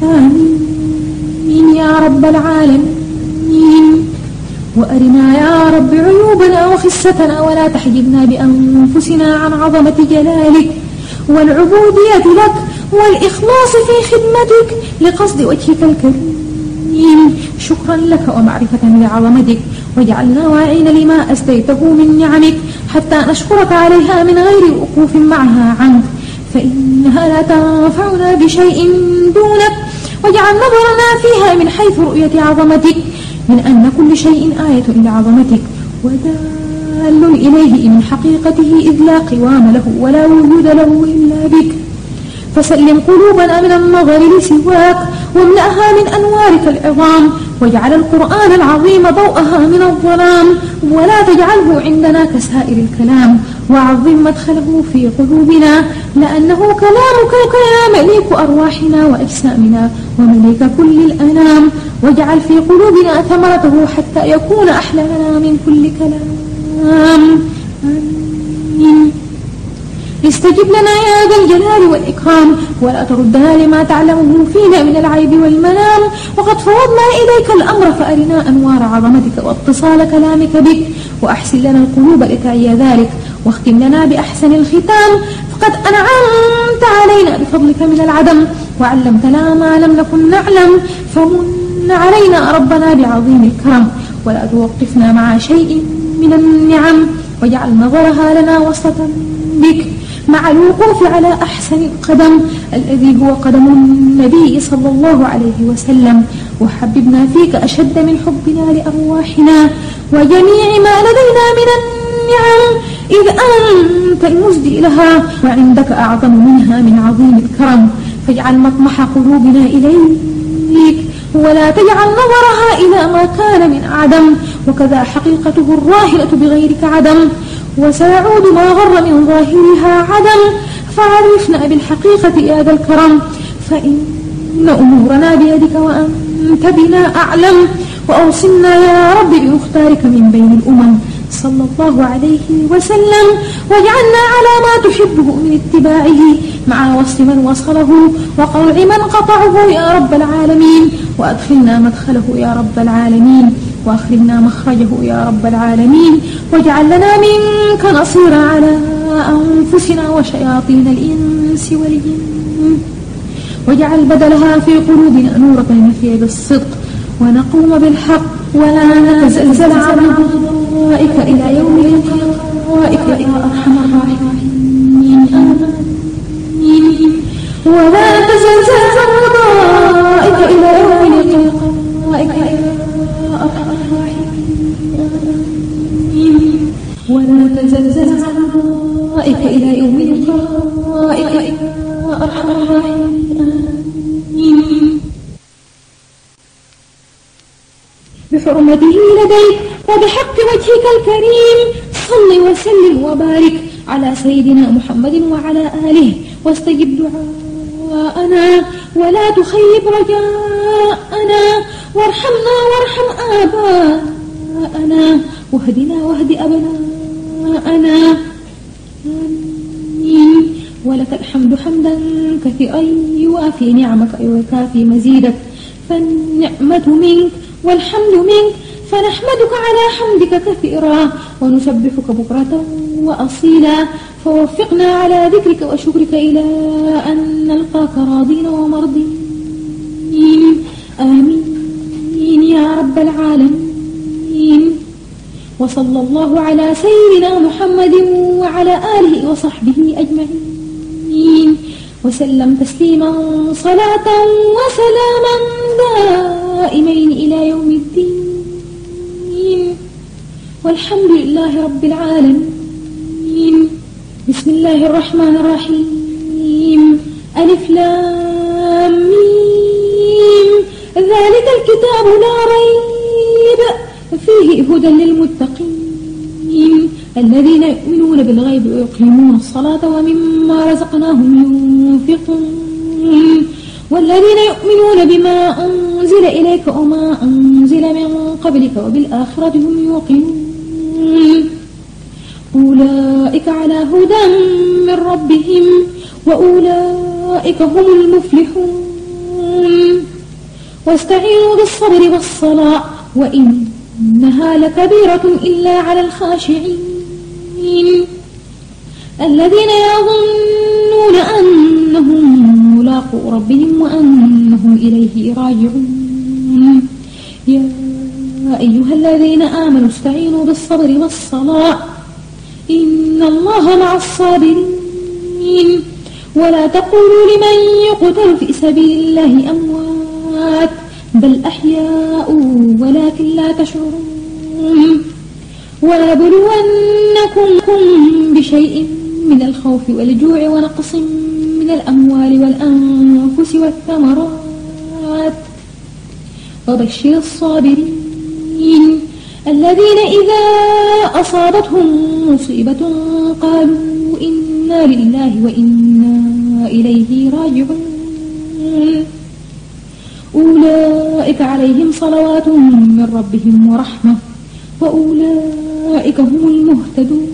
آمين يا رب العالمين. وأرنا يا رب عيوبنا وخستنا ولا تحجبنا بأنفسنا عن عظمة جلالك والعبودية لك والإخلاص في خدمتك لقصد وجهك الكريم. شكرا لك ومعرفة بعظمتك واجعلنا واعين لما أسديته من نعمك حتى نشكرك عليها من غير وقوف معها عنك فإنها لا تنفعنا بشيء دونك. واجعل نظرنا فيها من حيث رؤية عظمتك من أن كل شيء آية لعظمتك ودال إليه من حقيقته إذ لا قوام له ولا وجود له إلا بك. فسلم قلوبنا من النظر لسواك واملأها من أنوارك العظام واجعل القرآن العظيم ضوءها من الظلام ولا تجعله عندنا كسائر الكلام وعظم مدخله في قلوبنا لأنه كلامك يا مليك أرواحنا وأجسامنا ومليك كل الأنام واجعل في قلوبنا ثمرته حتى يكون أحلى لنا من كل كلام آمين. استجب لنا يا ذا الجلال والإكرام ولا تردنا لما تعلمه فينا من العيب والمنام وقد فوضنا إليك الأمر فأرنا أنوار عظمتك واتصال كلامك بك وأحسن لنا القلوب لتعي ذلك واختم لنا بأحسن الختام فقد أنعمت علينا بفضلك من العدم وعلمتنا ما لم نكن نعلم فمن علينا ربنا بعظيم الكرم ولا توقفنا مع شيء من النعم واجعل نظرها لنا وسطا بك مع الوقوف على أحسن القدم الذي هو قدم النبي صلى الله عليه وسلم وحببنا فيك أشد من حبنا لأرواحنا وجميع ما لدينا من النعم إذ أنت المسدي لها وعندك أعظم منها من عظيم الكرم فاجعل مطمح قلوبنا إليك ولا تجعل نظرها إلى ما كان من عدم وكذا حقيقته الراهلة بغيرك عدم وسيعود ما غر من ظاهرها عدم فعرفنا بالحقيقة يا ذا الكرم فإن أمورنا بيدك وأنت بنا أعلم وأوصلنا يا رب بمختارك من بين الأمم صلى الله عليه وسلم واجعلنا على ما تحبه من اتباعه مع وصل من وصله وقطع من قطعه يا رب العالمين وأدخلنا مدخله يا رب العالمين وأخرجنا مخرجه يا رب العالمين واجعل لنا منك نصيرا على أنفسنا وشياطين الإنس والجن واجعل بدلها في قلوبنا نورا نحيا بالصدق ونقوم بالحق ولا نتزلزل عن رضائك إلى يوم لقائك يا أرحم الراحمين آمين ولا تزلزل عن رضائك إلى يوم لقائك يا أرحم الراحمين آمين ولا تزلزل عن رضائك إلى يوم لقائك يا أرحم الراحمين آمين بحرمته لديك وبحق وجهك الكريم صل وسلم وبارك على سيدنا محمد وعلى آله واستجب دعاءنا ولا تخيب رجاءنا وارحمنا وارحم آباءنا واهدنا واهد أبناءنا آمين ولك الحمد حمدا كثيرا يوافي نعمك ويكافي مزيدك فالنعمة منك والحمد منك فنحمدك على حمدك كثيرا ونسبحك بكرة وأصيلا فوفقنا على ذكرك وشكرك إلى أن نلقاك راضين ومرضين آمين يا رب العالمين وصلى الله على سيدنا محمد وعلى آله وصحبه أجمعين وسلم تسليما صلاة وسلاما دائمين إلى يوم الدين والحمد لله رب العالمين بسم الله الرحمن الرحيم ألف لام ميم ذلك الكتاب لا ريب فيه هدى للمتقين الذين يؤمنون بالغيب ويقيمون الصلاة ومما رزقناهم ينفقون والذين يؤمنون بما أنزل إليك وما أنزل من قبلك وبالآخرة هم يوقنون أولئك على هدى من ربهم وأولئك هم المفلحون واستعينوا بالصبر والصلاة وإنها لكبيرة إلا على الخاشعين الذين يظنون أنهم ملاقو ربهم وأنهم إليه راجعون يا أيها الذين آمنوا استعينوا بالصبر والصلاة إن الله مع الصابرين ولا تقولوا لمن يقتل في سبيل الله أموات بل أحياء ولكن لا تشعرون ولنبلونكم بشيء من الخوف والجوع ونقص من من الأموال والأنفس والثمرات وبشر الصابرين الذين إذا أصابتهم مصيبة قالوا إنا لله وإنا إليه راجعون أولئك عليهم صلوات من ربهم ورحمة وأولئك هم المهتدون.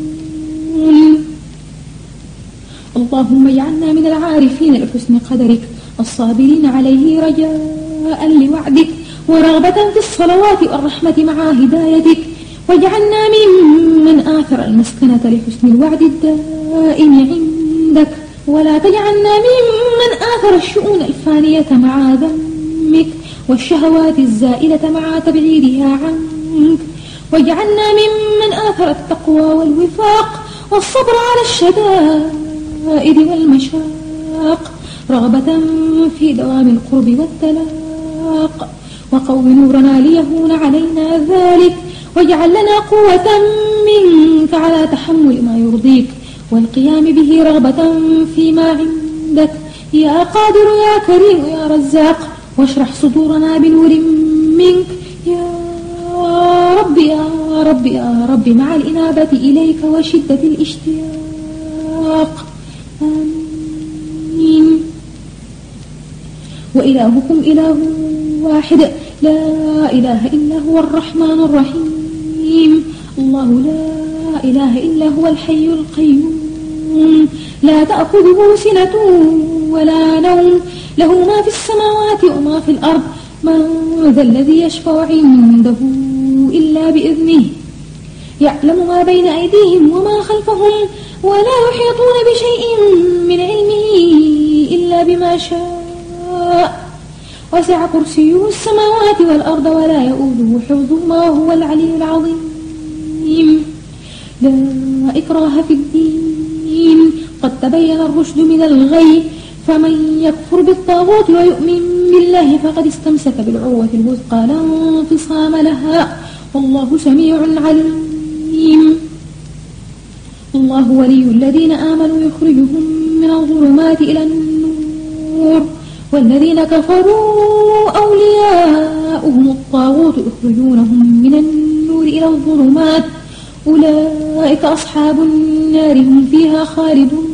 اللهم اجعلنا من العارفين لحسن قدرك الصابرين عليه رجاء لوعدك ورغبة في الصلوات والرحمة مع هدايتك، واجعلنا ممن آثر المسكنة لحسن الوعد الدائم عندك، ولا تجعلنا ممن آثر الشؤون الفانية مع ذمك والشهوات الزائلة مع تبعيدها عنك، واجعلنا ممن آثر التقوى والوفاق والصبر على الشدائد والمشاق رغبة في دوام القرب والتلاق، وقو نورنا ليهون علينا ذلك، واجعل لنا قوة منك على تحمل ما يرضيك والقيام به رغبة فيما عندك يا قادر يا كريم يا رزاق، واشرح صدورنا بنور منك يا رب يا رب يا رب مع الإنابة إليك وشدة الاشتياق. آمين. وإلهكم إله واحد لا إله إلا هو الرحمن الرحيم، الله لا إله إلا هو الحي القيوم لا تأخذه سنة ولا نوم، له ما في السماوات وما في الأرض، من ذا الذي يشفع عنده إلا بإذنه، يعلم ما بين أيديهم وما خلفهم ولا يحيطون بشيء من علمه إلا بما شاء، وسع كرسيه السماوات والأرض ولا يؤوده حفظهما وهو العلي العظيم. لا إكراه في الدين قد تبين الرشد من الغي، فمن يكفر بالطاغوت ويؤمن بالله فقد استمسك بالعروة الوثقى لا انفصام لها، والله سميع عليم. الله ولي الذين آمنوا يخرجهم من الظلمات إلى النور، والذين كفروا أولياؤهم الطاغوت يخرجونهم من النور إلى الظلمات، أولئك أصحاب النار هم فيها خالدون.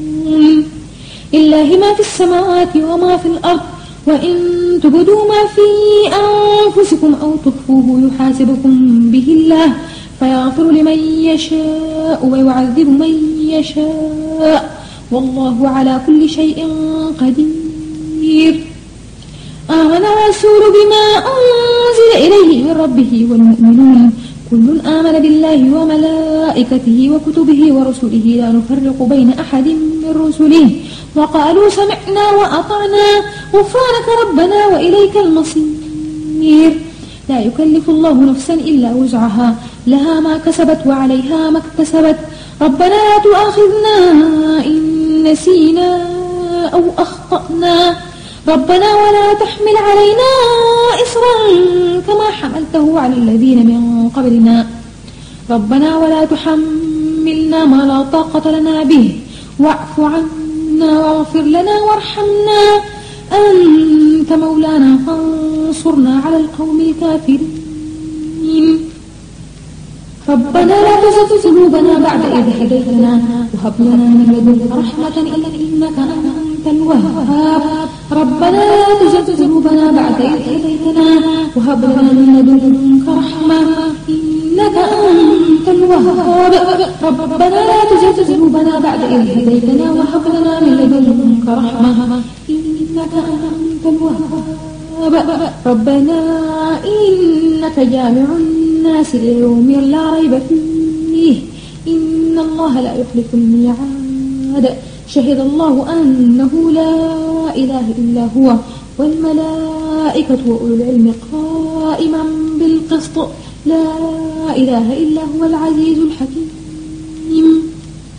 لله ما في السماوات وما في الأرض، وإن تبدوا ما في أنفسكم أو تخفوه يحاسبكم به الله فيغفر لمن يشاء ويعذب من يشاء، والله على كل شيء قدير. آمن الرسول بما أنزل إليه من ربه والمؤمنون كل آمن بالله وملائكته وكتبه ورسله لا نفرق بين أحد من رسله وقالوا سمعنا وأطعنا غفرانك ربنا وإليك المصير. لا يكلف الله نفسا إلا وسعها، لها ما كسبت وعليها ما اكتسبت، ربنا لا تؤاخذنا إن نسينا أو أخطأنا، ربنا ولا تحمل علينا إصرا كما حملته على الذين من قبلنا، ربنا ولا تحملنا ما لا طاقة لنا به، واعف عنا واغفر لنا وارحمنا أنت مولانا فانصرنا على القوم الكافرين. ربنا لا تزغ قلوبنا بعد إذ هديتنا وهب لنا من لدنك رحمة إنك أنت الوهاب، ربنا لا تزغ قلوبنا بعد إذ هديتنا وهب لنا من لدنك رحمة إنك أنت الوهاب، ربنا لا تزغ قلوبنا بعد إذ هديتنا وهب لنا من لدنك رحمة إنك أنت الوهاب، ربنا إنك جامع الناس ليوم لا ريب فيه إن الله لا يخلف الميعاد، شهد الله أنه لا إله إلا هو والملائكة وأولو العلم قائما بالقسط، لا إله إلا هو العزيز الحكيم.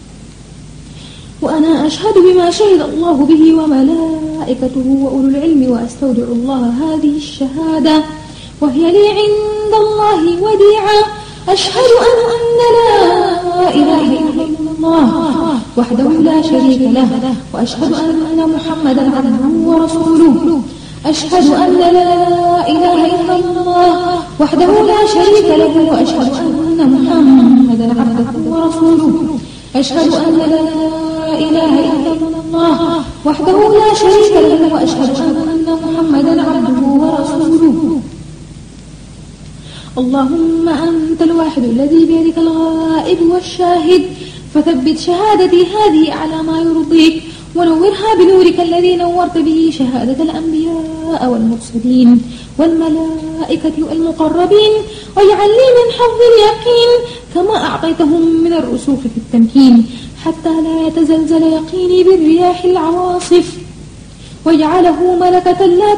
وأنا أشهد بما شهد الله به وملائكته وأولو العلم، وأستودع الله هذه الشهادة وهي لي عند الله وديعا، أشهد أن لا إله إلا الله وحده لا شريك له وأشهد أن محمدا عبده ورسوله أشهد أن لا إله إلا الله وحده لا شريك له وأشهد أن محمدا عبده ورسوله أشهد أن لا إله إلا الله وحده لا شريك له وأشهد أن محمدا عبده ورسوله اللهم أنت الواحد الذي بيدك الغائب والشاهد فثبت شهادتي هذه على ما يرضيك ونورها بنورك الذي نورت به شهادة الأنبياء والمرسلين والملائكة والمقربين واجعل لي من حظ اليقين كما أعطيتهم من الرسوخ في التمكين حتى لا يتزلزل يقيني بالرياح العواصف واجعله ملكة لا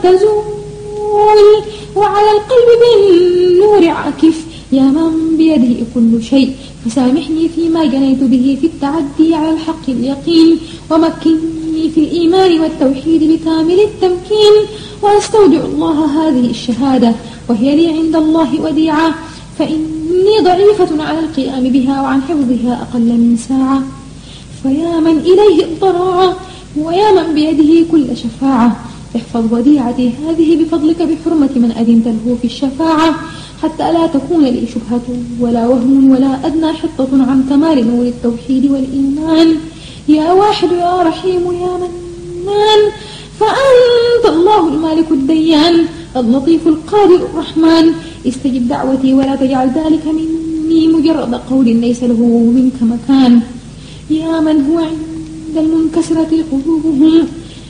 تزول وعلى القلب بالنور عاكف يا من بيده كل شيء فسامحني فيما جنيت به في التعدي على الحق اليقين ومكنني في الإيمان والتوحيد بكامل التمكين وأستودع الله هذه الشهادة وهي لي عند الله وديعة فإني ضعيفة على القيام بها وعن حفظها أقل من ساعة فيا من إليه الضراعة ويا من بيده كل شفاعة احفظ وديعتي هذه بفضلك بحرمة من أذنت له في الشفاعة حتى لا تكون لي شبهة ولا وهم ولا أدنى حطة عن كمال نور التوحيد والإيمان يا واحد يا رحيم يا منان فأنت الله المالك الديان اللطيف القادر الرحمن استجب دعوتي ولا تجعل ذلك مني مجرد قول ليس له منك مكان يا من هو عند المنكسرة قلوبهم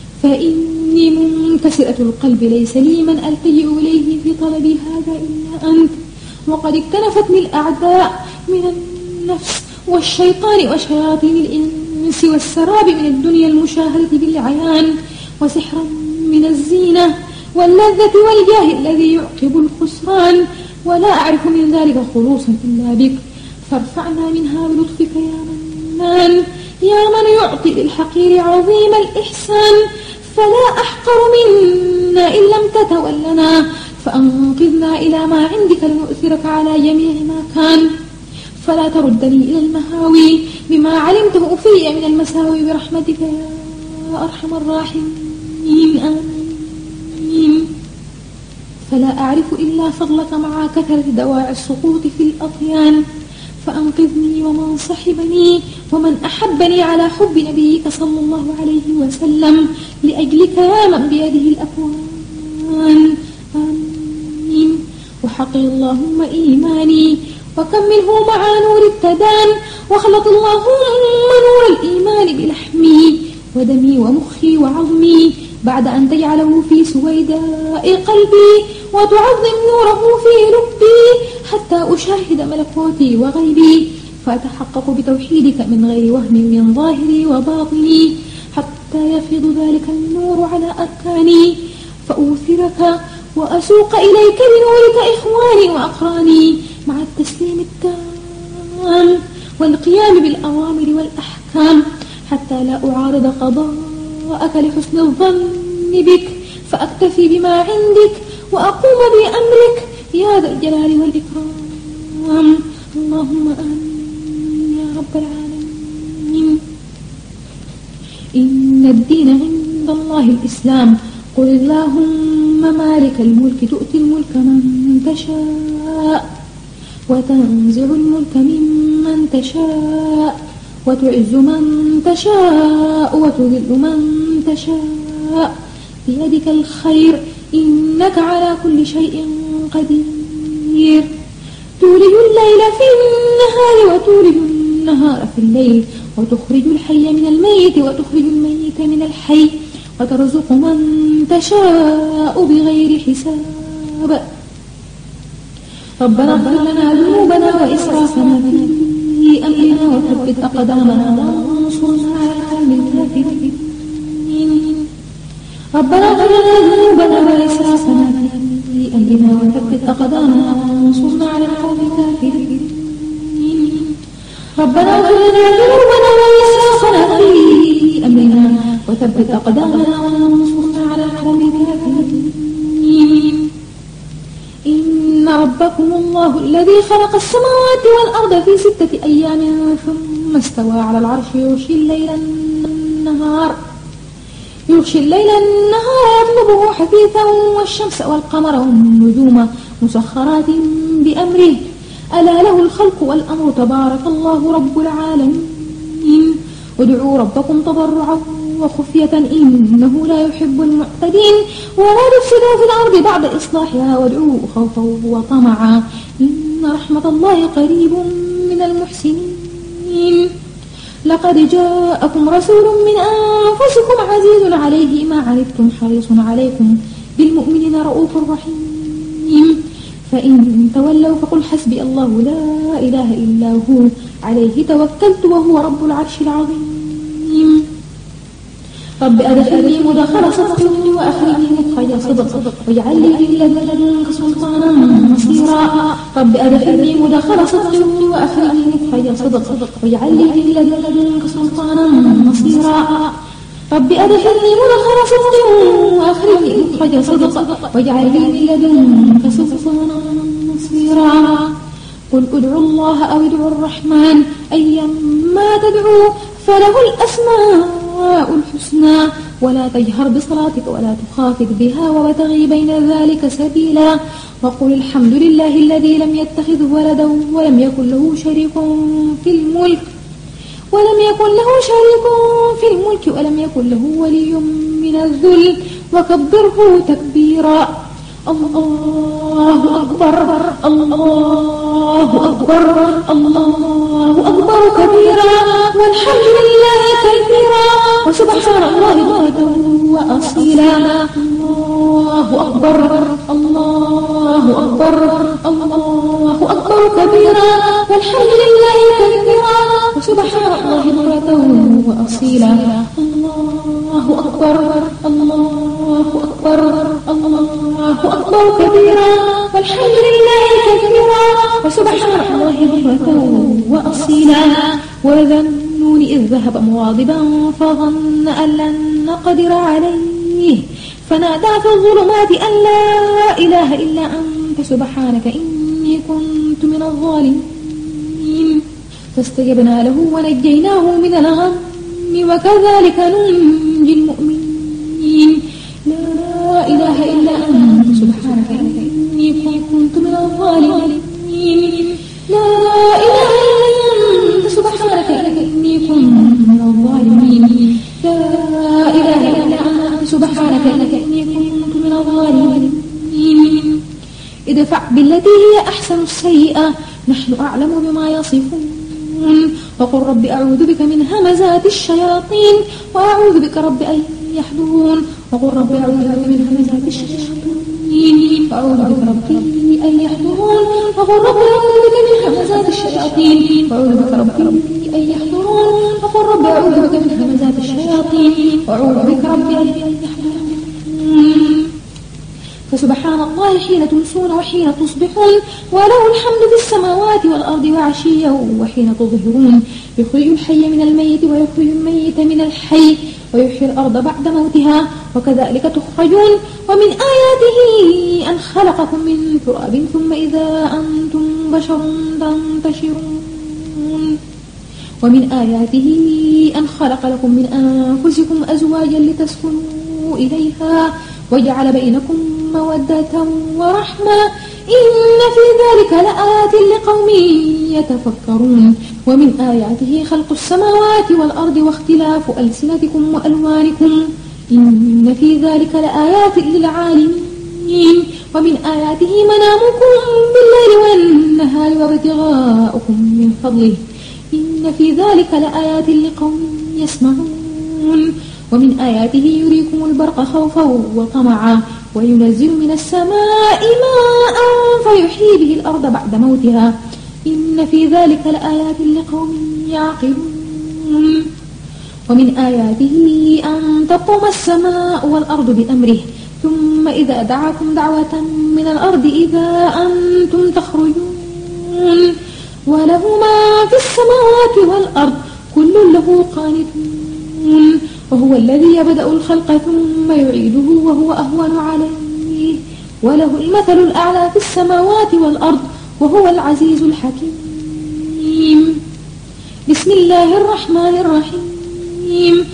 فإني منكسرة القلب ليس لي من ألتجئ إليه في طلبي هذا إلا أنت وقد اكتنفتني الأعداء من النفس والشيطان وشياطين الإنس والسراب من الدنيا المشاهدة بالعيان وسحرا من الزينة واللذة والجاه الذي يعقب الخسران ولا أعرف من ذلك خلوصا إلا بك فارفعنا منها بلطفك يا منان يا من يعطي للحقير عظيم الإحسان فلا أحقر منا إن لم تتولنا فأنقذنا إلى ما عندك لنؤثرك على جميع ما كان فلا تردني إلى المهاوي بما علمته في من المساوي برحمتك يا أرحم الراحمين آمين فلا أعرف إلا فضلك مع كثرة دواعي السقوط في الأطيان فأنقذني ومن صحبني ومن أحبني على حب نبيك صلى الله عليه وسلم لأجلك يا من بيده الأكوان آمين وحقق اللهم إيماني وكمله مع نور التدان واخلط اللهم نور الإيمان بلحمي ودمي ومخي وعظمي بعد أن تجعله في سويداء قلبي وتعظم نوره في لبي حتى أشاهد ملكوتي وغيبي فأتحقق بتوحيدك من غير وهم من ظاهري وباطني حتى يفيض ذلك النور على أركاني فأوثرك وأسوق إليك بنورك إخواني وأقراني مع التسليم التام والقيام بالأوامر والأحكام حتى لا أعارض قضاءك لحسن الظن بك فأكتفي بما عندك وأقوم بأمرك يا ذا الجلال والإكرام اللهم آمين يا رب العالمين إن الدين عند الله الإسلام قل اللهم مالك الملك تؤتي الملك من تشاء وتنزع الملك ممن تشاء وتعز من تشاء وتذل من تشاء بيدك الخير إنك على كل شيء قدير تولج الليل في النهار وتولج النهار في الليل وتخرج الحي من الميت وتخرج الميت من الحي وترزق من تشاء بغير حساب ربنا اغفر لنا ذنوبنا وإسرافنا في أمرنا وثبت أقدامنا وانصرنا على القوم الكافرين ربنا اغفر لنا ذنوبنا وإسرافنا في أمرنا وثبت أقدامنا وانصرنا على القوم الكافرين ربنا اغفر لنا ذنوبنا وإسرافنا في أمرنا وثبت أقدامنا وانصرنا على القوم الكافرين إن ربكم الله الذي خلق السماوات والأرض في ستة أيام ثم استوى على العرش يغشي الليل النهار يغشي الليل النهار يطلبه حثيثا والشمس والقمر والنجوم مسخرات بأمره ألا له الخلق والأمر تبارك الله رب العالمين ادعوا ربكم تضرعا وخفية إنه لا يحب المعتدين ولا تفسدوا في الأرض بعد إصلاحها وادعوه خوفا وطمعا إن رحمة الله قريب من المحسنين لقد جاءكم رسول من أنفسكم عزيز عليه ما عنتم حريص عليكم بالمؤمنين رؤوف رحيم فإن تولوا فقل حسبي الله لا إله إلا هو عليه توكلت وهو رب العرش العظيم رب أدخلني مدخل صدق وأخرجني مخرج صدق واجعل لي من لدنك سلطانا نصيرا رب أدخلني مدخل صدق وأخرجني مخرج صدق واجعل لي من لدنك سلطانا نصيرا رب أدخلني مدخل صدق وأخرجني مخرج صدق واجعل لي من لدنك سلطانا نصيرا قل ادعوا الله أو ادعوا الرحمن أيما تدعوا فله الأسماء الحسنى ولا تجهر بصلاتك ولا تخافت بها وابتغي بين ذلك سبيلا وقل الحمد لله الذي لم يتخذ ولدا ولم يكن له شريك في الملك ولم يكن له شريك في الملك ولم يكن له ولي من الذل وكبره تكبيرا الله أكبر الله أكبر الله أكبر كبيرا والحمد لله كثيرا وسبحان الله بكرة وأصيلا الله أكبر الله أكبر الله أكبر كبيرا والحمد لله كثيرا وسبحان الله بكرة وأصيلا الله أكبر الله أكبر الله أكبر كبيرا والحمد لله كثيرا وسبحان الله بكرة وأصيلا وذا النون إذ ذهب مغاضبا فظن أن لن نقدر عليه فنادى في الظلمات أن لا إله إلا أنت سبحانك إني كنت من الظالمين فاستجبنا له ونجيناه من الغم وكذلك ننجي المؤمنين لا إله إلا أنت سبحانك إني كنت من الظالمين لا إله إلا أنت سبحانك إني كنت من الظالمين لا إله إلا أنت سبحانك إني كنت من الظالمين ادفع بالتي هي أحسن السيئة نحن أعلم بما يصفون وقل رب أعوذ بك من همزات الشياطين وأعوذ بك رب أن يحضرون وقل رب أعوذ بك من همزات الشياطين وأعوذ بك ربي أن يحضرون وقل رب أعوذ بك من همزات الشياطين وأعوذ بك ربي أن يحضرون وقل رب أعوذ بك من همزات الشياطين وأعوذ بك ربي أن يحضرون فسبحان الله حين تمسون وحين تصبحون وله الحمد في السماوات والأرض وعشيا وحين تظهرون يخرج الحي من الميت ويخرج الميت من الحي ويحيي الأرض بعد موتها وكذلك تخرجون ومن آياته أن خلقكم من تراب ثم إذا أنتم بشر تنتشرون ومن آياته أن خلق لكم من أنفسكم أزواجا لتسكنوا إليها وجعل بينكم مودة ورحمة إن في ذلك لآيات لقوم يتفكرون ومن آياته خلق السماوات والأرض واختلاف ألسنتكم وألوانكم إن في ذلك لآيات للعالمين ومن آياته منامكم بالليل والنهار وابتغاؤكم من فضله إن في ذلك لآيات لقوم يسمعون ومن آياته يريكم البرق خوفا وطمعا وينزل من السماء ماء فيحيي به الأرض بعد موتها إن في ذلك لآيات لقوم يعقلون ومن آياته أن تقوم السماء والأرض بأمره ثم إذا دعاكم دعوة من الأرض إذا أنتم تخرجون وله ما في السماوات والأرض كل له قانتون وهو الذي يبدأ الخلق ثم يعيده وهو أهون عليه وله المثل الأعلى في السماوات والأرض وهو العزيز الحكيم. بسم الله الرحمن الرحيم.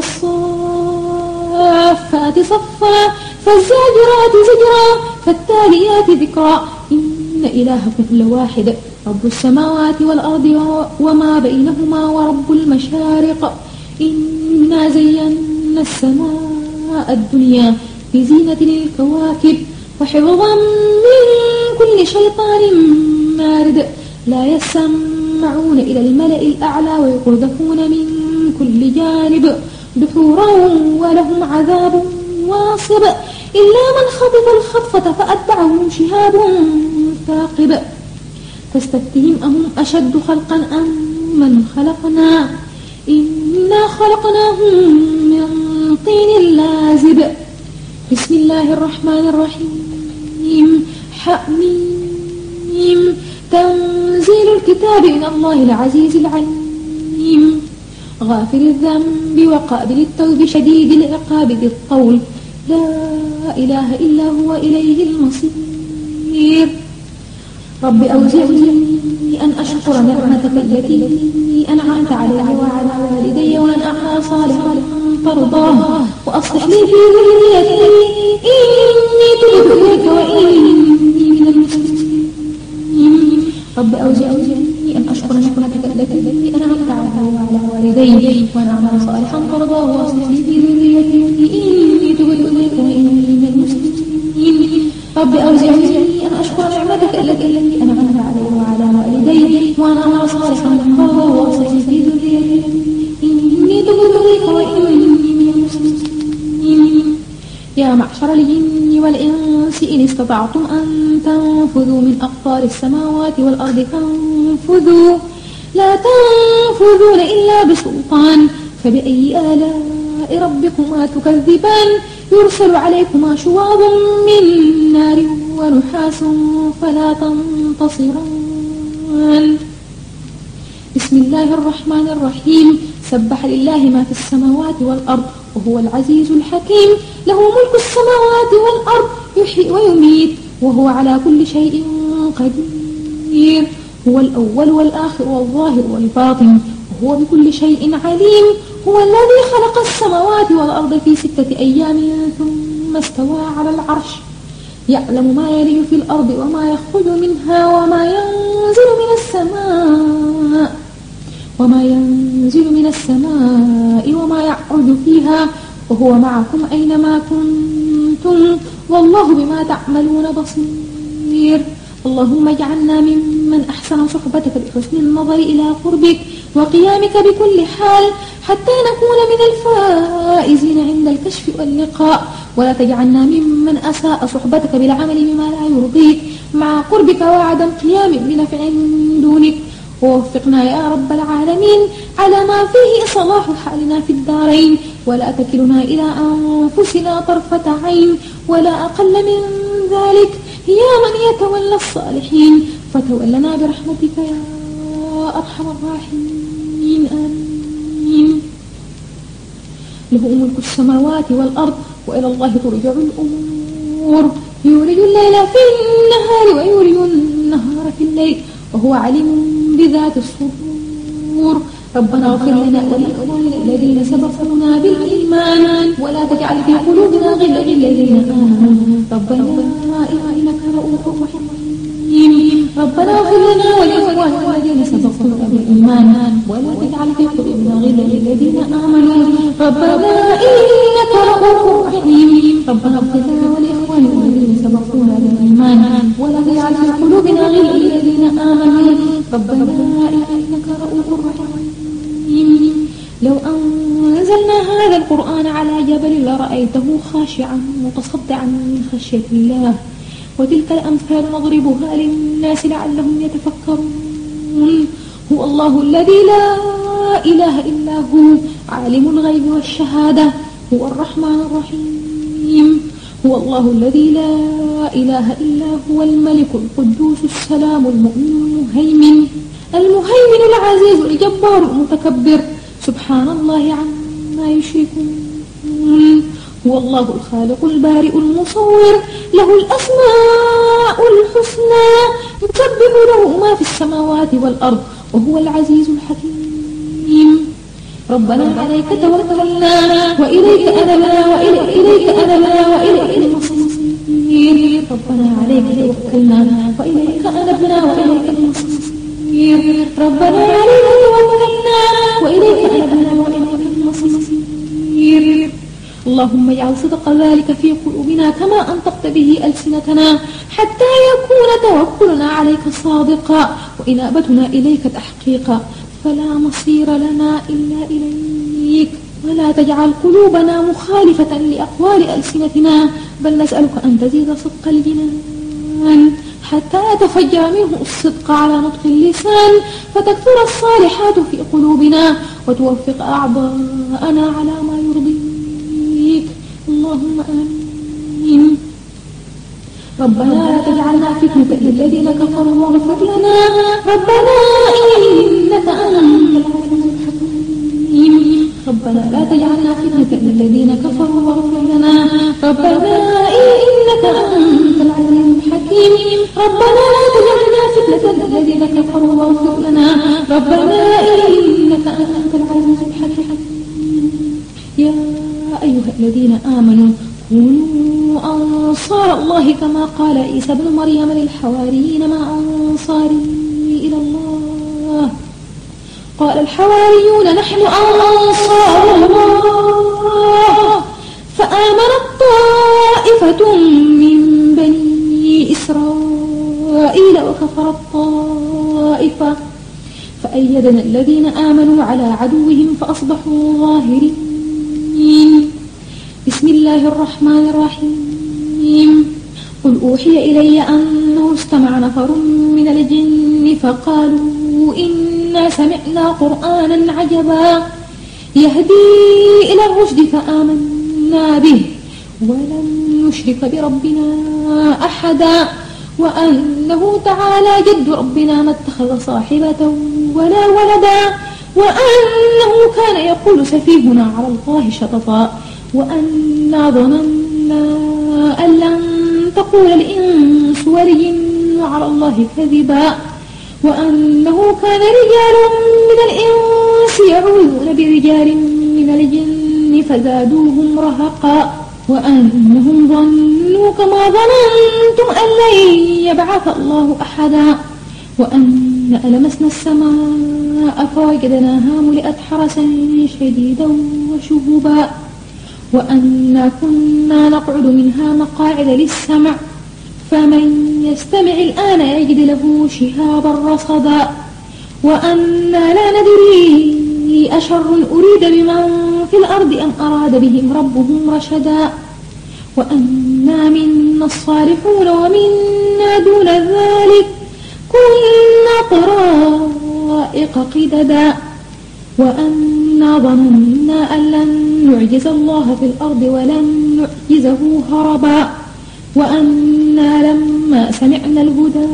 والصافات صفا فالزاجرات زجرا فالتاليات ذكرا إن إلهكم لواحد رب السماوات والأرض وما بينهما ورب المشارق. إنا زينا السماء الدنيا بزينة الكواكب وحفظا من كل شيطان مارد لا يسمعون إلى الملأ الأعلى ويقذفون من كل جانب دحورا ولهم عذاب واصب إلا من خطف الخطفة فأتبعهم شهاب ثاقب. فاستفتهم أهم أشد خلقا أم من خلقنا إنا خلقناهم من طين لازب. بسم الله الرحمن الرحيم. حميم. تنزيل الكتاب من الله العزيز العليم. غافر الذنب وقابل التوب شديد العقاب ذي الطول لا إله إلا هو إليه المصير. رب أوزعني أن أشكر نعمتك التي أنعمت علي وعلى والدي وأن أعمل صالحا ترضاه وأصلح لي في ذريتي إني تبت إليك وإني من المسلمين. رب أوزعني أن أشكر نعمتك التي أنعمت علي وعلى والدي وأن أعمل صالحا ترضاه وأصلح لي في ذريتي إني تبت إليك وإني من المسلمين. رب أوزعني أن أشكر نعمتك التي أنعمت علي وعلى والدي وأن أعمل صالحا ترضاه وأصلح لي في ذريتي إني تبت إليك وإني من المسلمين. يا معشر الجن والإنس إن استطعتم أن تنفذوا من أقطار السماوات والأرض فانفذوا لا تنفذون إلا بسلطان. فبأي آلاء ربكما تكذبان يرسل عليكما شواظ من نار ونحاس فلا تنتصران. بسم الله الرحمن الرحيم. سبح لله ما في السماوات والأرض وهو العزيز الحكيم. له ملك السماوات والأرض يحيي ويميت وهو على كل شيء قدير. هو الأول والآخر والظاهر والباطن وهو بكل شيء عليم. هو الذي خلق السماوات والأرض في ستة أيام ثم استوى على العرش يعلم ما يلج في الأرض وما يخرج منها وما ينزل من السماء وما ينزل من السماء وما يعرج فيها وهو معكم أينما كنتم والله بما تعملون بصير. اللهم اجعلنا ممن أحسن صحبتك بحسن النظر إلى قربك وقيامك بكل حال حتى نكون من الفائزين عند الكشف واللقاء. ولا تجعلنا ممن أساء صحبتك بالعمل بما لا يرضيك مع قربك وعدم قيام بنفع دونك. ووفقنا يا رب العالمين على ما فيه صلاح حالنا في الدارين ولا تكلنا إلى أنفسنا طرفة عين ولا أقل من ذلك. يا من يتولى الصالحين فتولنا برحمتك يا أرحم الراحمين. آمين. له ملك السماوات والأرض وإلى الله ترجع الأمور. يولج الليل في النهار ويولج النهار في الليل وهو عليم بذات الصدور. ربنا اغفر لنا ولإخواننا الذين سبقونا بالإيمان ولا تجعل في قلوبنا غلا للذين آمنوا ربنا إنك رؤوف رحيم. ربنا اغفر لنا ولإخواننا الذين سبقونا بالإيمان ولا تجعل في قلوبنا غلا للذين آمنوا ربنا إنك رؤوف رحيم. ربنا اغفر لنا ولإخواننا الذين سبقونا بالإيمان ولا تجعل في قلوبنا غلا للذين آمنوا ربنا إنك رؤوف رحيم. لو أنزلنا هذا القرآن على جبل لرأيته خاشعا متصدعا من خشية الله. وتلك الأمثال نضربها للناس لعلهم يتفكرون. هو الله الذي لا إله إلا هو عالم الغيب والشهادة هو الرحمن الرحيم. هو الله الذي لا إله إلا هو الملك القدوس السلام المؤمن المهيمن المهيمن العزيز الجبار المتكبر سبحان الله عما يشركون. هو الله الخالق البارئ المصور له الأسماء الحسنى يسبح له ما في السماوات والأرض وهو العزيز الحكيم. ربنا عليك توكلنا وإليك أنبنا وإليك أنبنا وإليك المصير. ربنا عليك توكلنا وإليك أنبنا وإليك المصير. ربنا عليك توكلنا وإليك أنبنا وإليك المصير. اللهم اجعل صدق ذلك في قلوبنا كما أنطقت به ألسنتنا حتى يكون توكلنا عليك صادقا وإنابتنا إليك تحقيقا، فلا مصير لنا إلا إليك. ولا تجعل قلوبنا مخالفة لأقوال ألسنتنا، بل نسألك أن تزيد صدق الجنان حتى يتفجر منه الصدق على نطق اللسان، فتكثر الصالحات في قلوبنا وتوفق أعضاءنا على ما يرضيك. اللهم آمين. ربنا لا تجعلنا فتنة للذين كفروا واغفر لنا، ربنا إنك أنت العزيز الحكيم. ربنا لا تجعلنا فتنة للذين كفروا واغفر لنا، ربنا إنك أنت العزيز الحكيم. ربنا لا تجعلنا فتنة للذين كفروا واغفر لنا، ربنا إنك أنت العزيز الحكيم. يا أيها الذين آمنوا كونوا أنصار الله كما قال عيسى ابن مريم للحواريين ما أنصاري إلى الله؟ قال الحواريون نحن أنصار الله. فآمنت طائفة من بني إسرائيل وكفرت طائفة فأيدنا الذين آمنوا على عدوهم فأصبحوا ظاهرين. بسم الله الرحمن الرحيم. قل أوحي إلي أنه استمع نفر من الجن فقالوا إنا سمعنا قرآنا عجبا يهدي إلى الرشد فآمنا به ولن نشرك بربنا أحدا وأنه تعالى جد ربنا ما اتخذ صاحبة ولا ولدا وأنه كان يقول سفيهنا على الله شططا وأنا ظننا أن لن تقول الإنس والجن على الله كذبا وأنه كان رجال من الإنس يعوذون برجال من الجن فزادوهم رهقا وأنهم ظنوا كما ظننتم أن لن يبعث الله أحدا وأن لمسنا السماء فوجدناها ملئت حرسا شديدا وشهبا وأنا كنا نقعد منها مقاعد للسمع فمن يستمع الآن يجد له شهابا رصدا وأنا لا ندري أشر أريد بمن في الأرض أم أراد بهم ربهم رشدا وأنا منا الصالحون ومنا دون ذلك كنا طرائق قددا وأنا ظننا أن لن نعجز الله في الأرض ولن نعجزه هربا وأنا لما سمعنا الهدى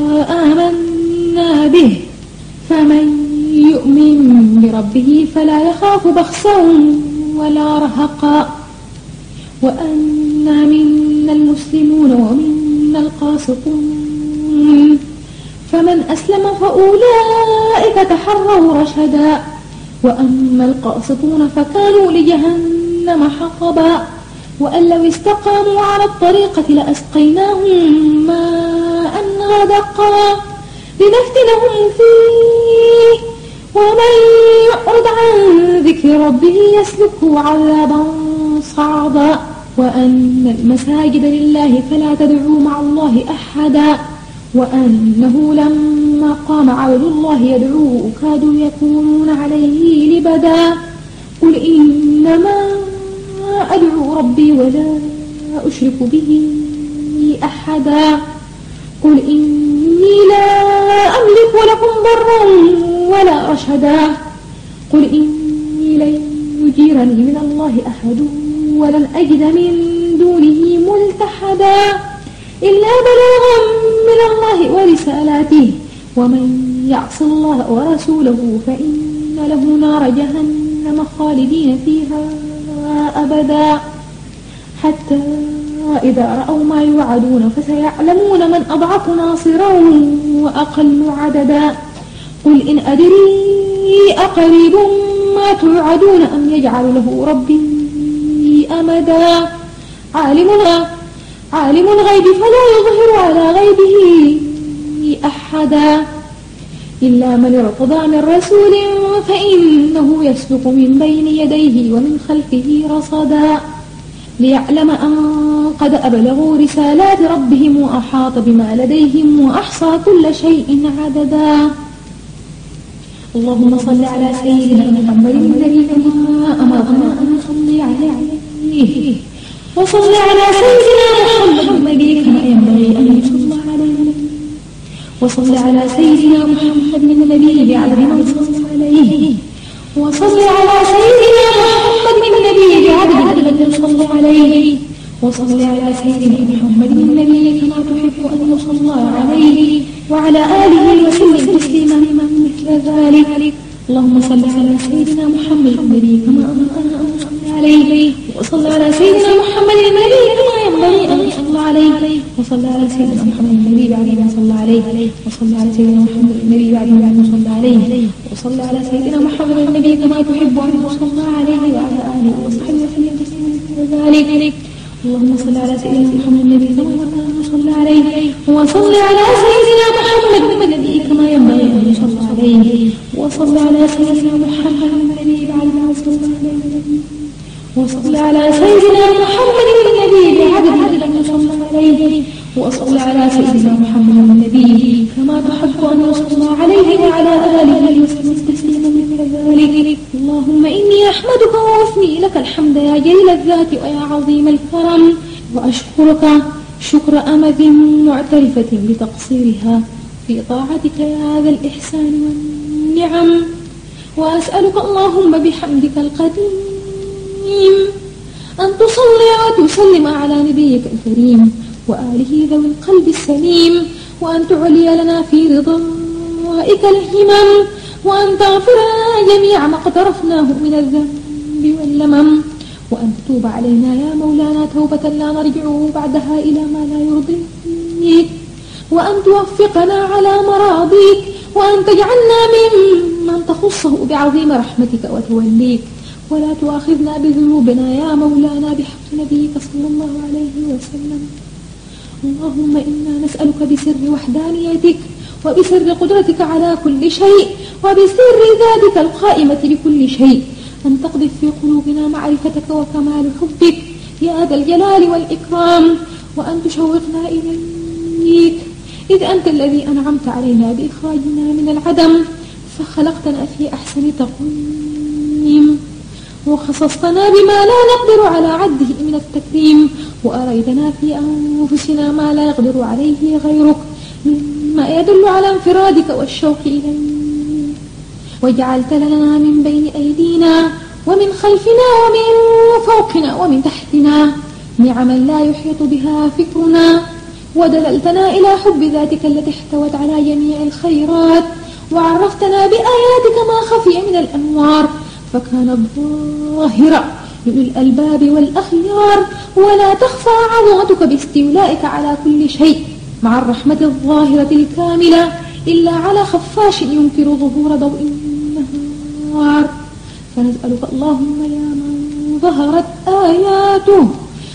آمنا به فمن يؤمن بربه فلا يخاف بخسا ولا رهقا وأنا منا المسلمون ومنا القاسطون فمن أسلم فأولئك تحروا رشدا وأما القاسطون فكانوا لجهنم حطبا وأن لو استقاموا على الطريقة لأسقيناهم ماء غدقا لنفتنهم فيه ومن يعرض عن ذكر ربه يسلكه عذابا صعدا وأن المساجد لله فلا تدعوا مع الله أحدا وأنه لما قام عبد الله يدعوه كادوا يكونون عليه لبدا قل إنما أدعو ربي ولا أشرك به أحدا قل إني لا أملك لكم ضرا ولا رشدا قل إني لن يجيرني من الله أحد ولن أجد من دونه ملتحدا إلا بلاغا من الله ورسالاته ومن يعص الله ورسوله فإن له نار جهنم خالدين فيها أبدا حتى إذا رأوا ما يوعدون فسيعلمون من أضعف ناصرا وأقل عددا قل إن أدري أقريب ما توعدون أم يجعل له ربي أمدا عالم عالم الغيب فلا يظهر على غيبه أحدا إلا من ارتضى من رسول فإنه يسلك من بين يديه ومن خلفه رصدا ليعلم أن قد أبلغوا رسالات ربهم وأحاط بما لديهم وأحصى كل شيء عددا اللهم صل على سيدنا محمد النبي كما أمرنا أن نصلي عليه وصل على سيدنا محمد النبي كما ينبغي أن يصلى عليه وصل على سيدنا محمد النبي بعدد من صلى عليه وصل على سيدنا محمد النبي بعدد من صلى عليه وصل على سيدنا محمد النبي كما تحب أن يصلى عليه وعلى آله وسلم تسليما مثل ذلك اللهم صل على سيدنا محمد النبي كما أمرنا أن نصلي عليه وصل على سيدنا محمد النبي كما ينبغي أن يصلى عليه وصل على سيدنا محمد النبي بعد ما صلى عليه وصل على سيدنا محمد النبي بعد ما صلى عليه وصل على سيدنا محمد النبي كما تحب أن يصلى عليه وعلى آله وصحبه وسلم تسليما مثل ذلك اللهم صل على سيدنا محمد النبي كما أمرنا أن نصلي عليه وصل على سيدنا محمد النبي كما ينبغي أن يصلى عليه وصل على سيدنا محمد النبي بعد ما صلى عليه وصل على سيدنا محمد النبي بعد ما صلى عليه وصل على سيدنا محمد النبي كما تحب أن يصلى عليه وعلى آله وسلم تسليما مثل ذلك اللهم إني أحمدك وأثني لك الحمد يا جليل الذات ويا عظيم الكرم وأشكرك شكر أمد معترفة بتقصيرها في طاعتك يا ذا الإحسان والنعم وأسألك اللهم بحمدك القديم أن تصلي وتسلم على نبيك الكريم وآله ذوي القلب السليم وأن تعلي لنا في رضائك الهمم وأن تغفر لنا جميع ما اقترفناه من الذنب واللمم وأن تتوب علينا يا مولانا توبة لا نرجع بعدها إلى ما لا يرضيك وأن توفقنا على مراضيك وأن تجعلنا ممن تخصه بعظيم رحمتك وتوليك ولا تؤاخذنا بذنوبنا يا مولانا بحق نبيك صلى الله عليه وسلم اللهم إنا نسألك بسر وحدانيتك وبسر قدرتك على كل شيء وبسر ذاتك القائمة بكل شيء أن تقذف في قلوبنا معرفتك وكمال حبك يا ذا الجلال والإكرام وأن تشوقنا إليك إذ أنت الذي أنعمت علينا بإخراجنا من العدم فخلقتنا في أحسن تقويم وخصصتنا بما لا نقدر على عده من التكريم وأريدنا في أنفسنا ما لا يقدر عليه غيرك مما يدل على انفرادك والشوق إليك وجعلت لنا من بين أيدينا ومن خلفنا ومن فوقنا ومن تحتنا نعما لا يحيط بها فكرنا ودللتنا إلى حب ذاتك التي احتوت على جميع الخيرات وعرفتنا بآياتك ما خفي من الأنوار فكانت ظاهرة للألباب والأخيار ولا تخفى عظمتك باستولائك على كل شيء مع الرحمة الظاهرة الكاملة إلا على خفاش ينكر ظهور ضوء النهار فنسألك اللهم يا من ظهرت آياته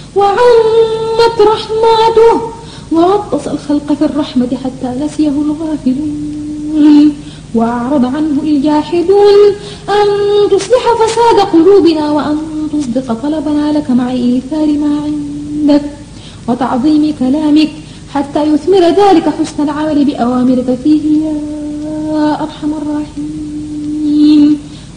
وعمت رحماته وغطس الخلق في الرحمة حتى نسيه الغافلون وأعرض عنه الجاحدون أن تصلح فساد قلوبنا وأن تصدق طلبنا لك مع إيثار ما عندك وتعظيم كلامك حتى يثمر ذلك حسن العمل بأوامرك فيه يا أرحم الراحمين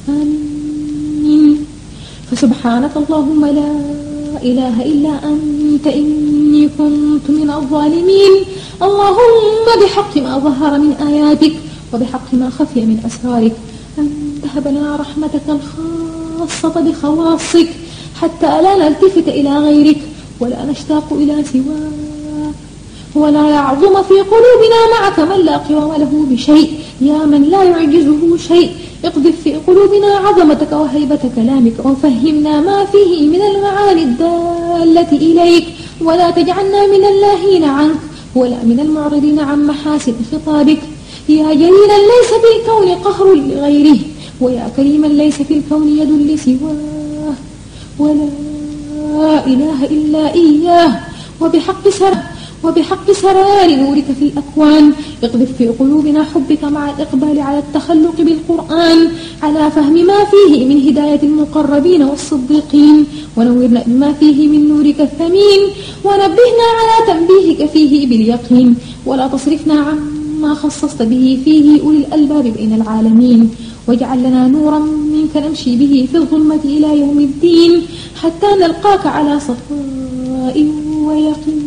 آمين فسبحانك اللهم لا إله إلا أنت إني كنت من الظالمين اللهم بحق ما ظهر من آياتك وبحق ما خفي من أسرارك أن تهب لنا رحمتك الخاصة بخواصك حتى لا نلتفت إلى غيرك ولا نشتاق إلى سواك ولا يعظم في قلوبنا معك من لا قوام له بشيء يا من لا يعجزه شيء اقذف في قلوبنا عظمتك وهيبة كلامك وفهمنا ما فيه من المعاني الدالة إليك، ولا تجعلنا من اللاهين عنك ولا من المعرضين عن محاسن خطابك. يا جليلا ليس في الكون قهر لغيره، ويا كريما ليس في الكون يد لسواه، ولا إله إلا إياه. وبحق سر وبحق سرار نورك في الأكوان اقذف في قلوبنا حبك مع الإقبال على التخلق بالقرآن، على فهم ما فيه من هداية المقربين والصديقين، ونورنا بما فيه من نورك الثمين، ونبهنا على تنبيهك فيه باليقين، ولا تصرفنا عما خصصت به فيه أولي الألباب بين العالمين، واجعل لنا نورا منك نمشي به في الظلمة إلى يوم الدين، حتى نلقاك على صفاء ويقين.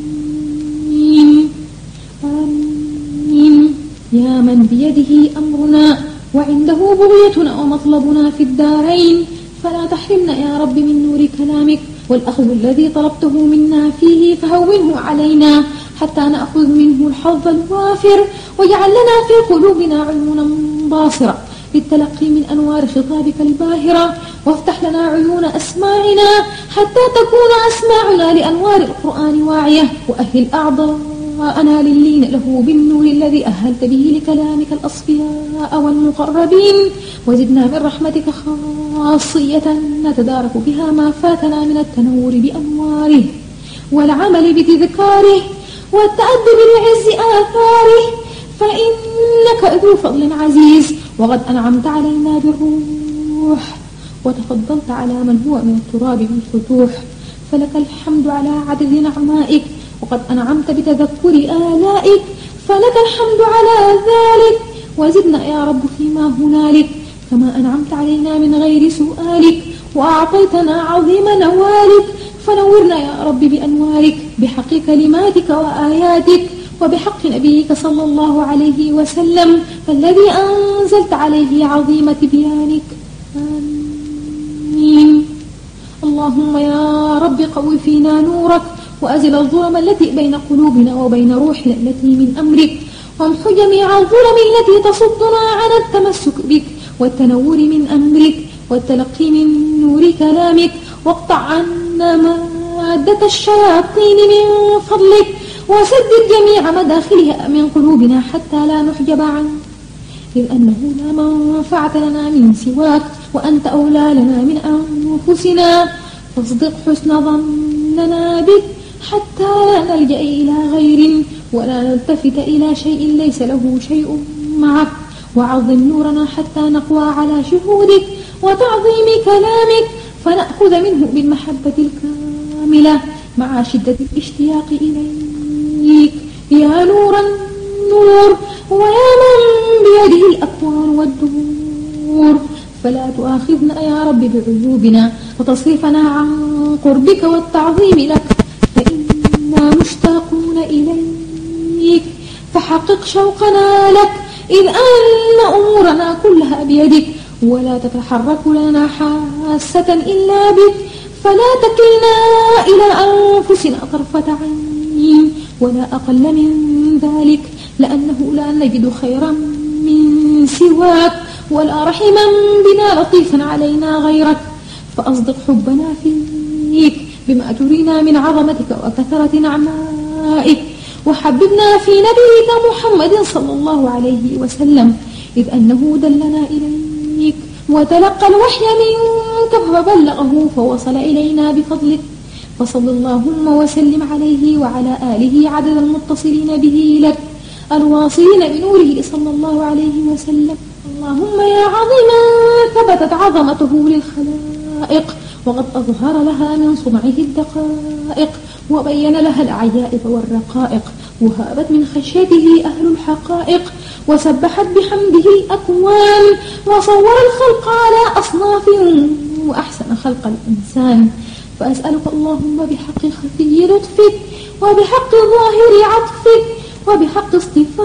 آمين. يا من بيده أمرنا وعنده بغيتنا ومطلبنا في الدارين، فلا تحرمنا يا رب من نور كلامك، والأخذ الذي طلبته منا فيه فهونه علينا حتى نأخذ منه الحظ الوافر، واجعل لنا في قلوبنا عيونا باصرة للتلقي من أنوار خطابك الباهرة، وافتح لنا عيون أسماعنا حتى تكون أسماعنا لأنوار القرآن واعية، وأهل أعضاءنا للين له بالنور الذي أهلت به لكلامك الأصفياء والمقربين، وزدنا من رحمتك خاصية نتدارك بها ما فاتنا من التنور بأنواره والعمل بتذكاره والتأدب لعز آثاره، فإنك ذو فضل عزيز، وقد أنعمت علينا بالروح وتفضلت على من هو من التراب بالفتوح، فلك الحمد على عدد نعمائك، وقد أنعمت بتذكر آلائك، فلك الحمد على ذلك، وزدنا يا رب فيما هنالك، كما أنعمت علينا من غير سؤالك، وأعطيتنا عظيم نوالك، فنورنا يا رب بأنوارك بحق كلماتك وآياتك، وبحق نبيك صلى الله عليه وسلم الذي أنزلت عليه عظيم تبيانك. آمين. اللهم يا رب قوي فينا نورك، وأزل الظلم التي بين قلوبنا وبين روحنا التي من أمرك، وامحو جميع الظلم التي تصدنا عن التمسك بك والتنور من أمرك والتلقي من نور كلامك، واقطع عنا مادة الشياطين من فضلك، وسدد جميع مداخلها من قلوبنا حتى لا نحجب عنك، إذ أنه لا منفعة لنا من سواك، وأنت أولى لنا من أنفسنا، فاصدق حسن ظننا بك حتى لا نلجأ إلى غير ولا نلتفت إلى شيء ليس له شيء معك، وعظم نورنا حتى نقوى على شهودك وتعظيم كلامك، فنأخذ منه بالمحبة الكاملة مع شدة الاشتياق إليك يا نور النور، ويا من بيده الأكوان والدهور، فلا تؤاخذنا يا رب بعيوبنا وتصرفنا عن قربك والتعظيم لك، فإنا مشتاقون إليك، فحقق شوقنا لك، إذ أن أمورنا كلها بيدك، ولا تتحرك لنا حاسة إلا بك، فلا تكلنا إلى أنفسنا طرفة عين ولا أقل من ذلك، لأنه لا نجد خيرا من سواك، ولا رحما بنا لطيفا علينا غيرك، فأصدق حبنا فيك بما ترينا من عظمتك وكثرة نعمائك، وحببنا في نبيك محمد صلى الله عليه وسلم، إذ أنه دلنا إليك وتلقى الوحي منك فبلغه فوصل إلينا بفضلك، فصل اللهم وسلم عليه وعلى آله عدد المتصلين به لك الواصلين بنوره صلى الله عليه وسلم. اللهم يا عظيما ثبتت عظمته للخلائق، وقد أظهر لها من صنعه الدقائق، وبين لها العجائب والرقائق، وهابت من خشيته أهل الحقائق، وسبحت بحمده الأكوان، وصور الخلق على أصناف وأحسن خلق الإنسان، فأسألك اللهم بحق خفي لطفك وبحق ظاهر عطفك وبحق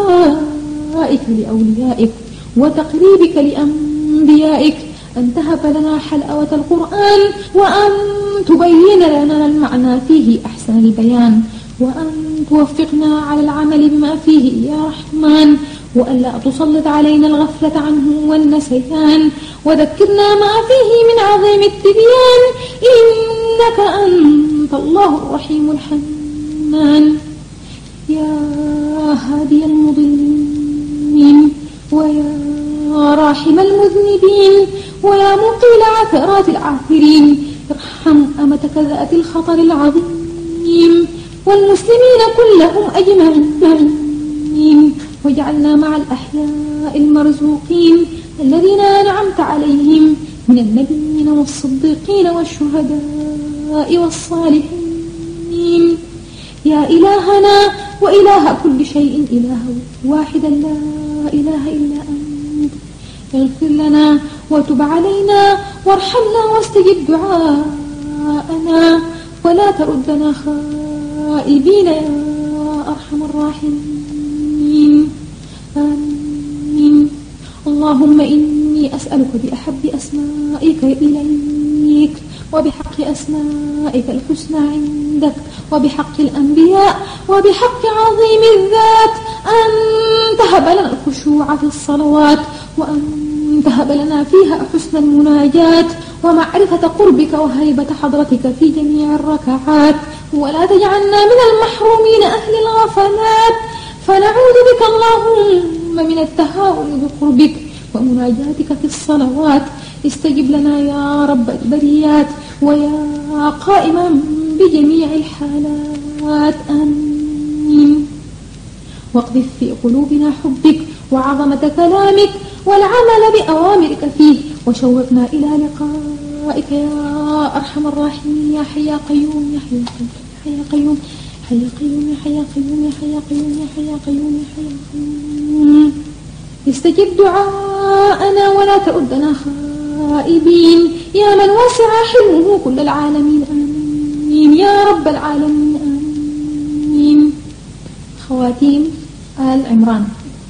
اصطفائك لأوليائك وتقريبك لأنبيائك أن تهب لنا حلاوة القرآن، وأن تبين لنا المعنى فيه أحسن البيان، وأن توفقنا على العمل بما فيه يا رحمن، وألا تسلط علينا الغفلة عنه والنسيان، وذكرنا ما فيه من عظيم التبيان، إنك أنت الله الرحيم الحنان. يا هادي المضلين، ويا راحم المذنبين، ويا مقيل عثرات العاثرين، ارحم أمتك ذات الخطر العظيم والمسلمين كلهم أجمعين، واجعلنا مع الأحياء المرزوقين الذين أنعمت عليهم من النبيين والصديقين والشهداء والصالحين. يا إلهنا وإله كل شيء، إله واحدا لا إله إلا أنت، اغفر لنا وتب علينا وارحمنا واستجب دعاءنا، ولا تردنا خائبين يا أرحم الراحمين. آمين. اللهم إني أسألك بأحب أسمائك إليك، وبحق أسمائك الحسنى عندك، وبحق الأنبياء، وبحق عظيم الذات، أن تهب لنا الخشوع في الصلوات، وأن تهب لنا فيها حسن المناجات، ومعرفة قربك وهيبة حضرتك في جميع الركعات، ولا تجعلنا من المحرومين أهل الغفلات، فنعوذ بك اللهم من التهاون بقربك ومناجاتك في الصلوات. استجب لنا يا رب البريات، ويا قائما بجميع الحالات. آمين. واقذف في قلوبنا حبك وعظمة كلامك والعمل بأوامرك فيه، وشوقنا إلى لقائك يا أرحم الراحمين. يا حي يا قيوم، يا حي يا قيوم، حي يا قيوم، يا حي يا قيوم، يا حي يا قيوم، يا حي يا قيوم، يا حي يا قيوم. استجب دعاءنا ولا تردنا خائبين، يا من وسع حلمه كل العالمين. آمين يا رب العالمين. آمين. خواتيم آل عمران.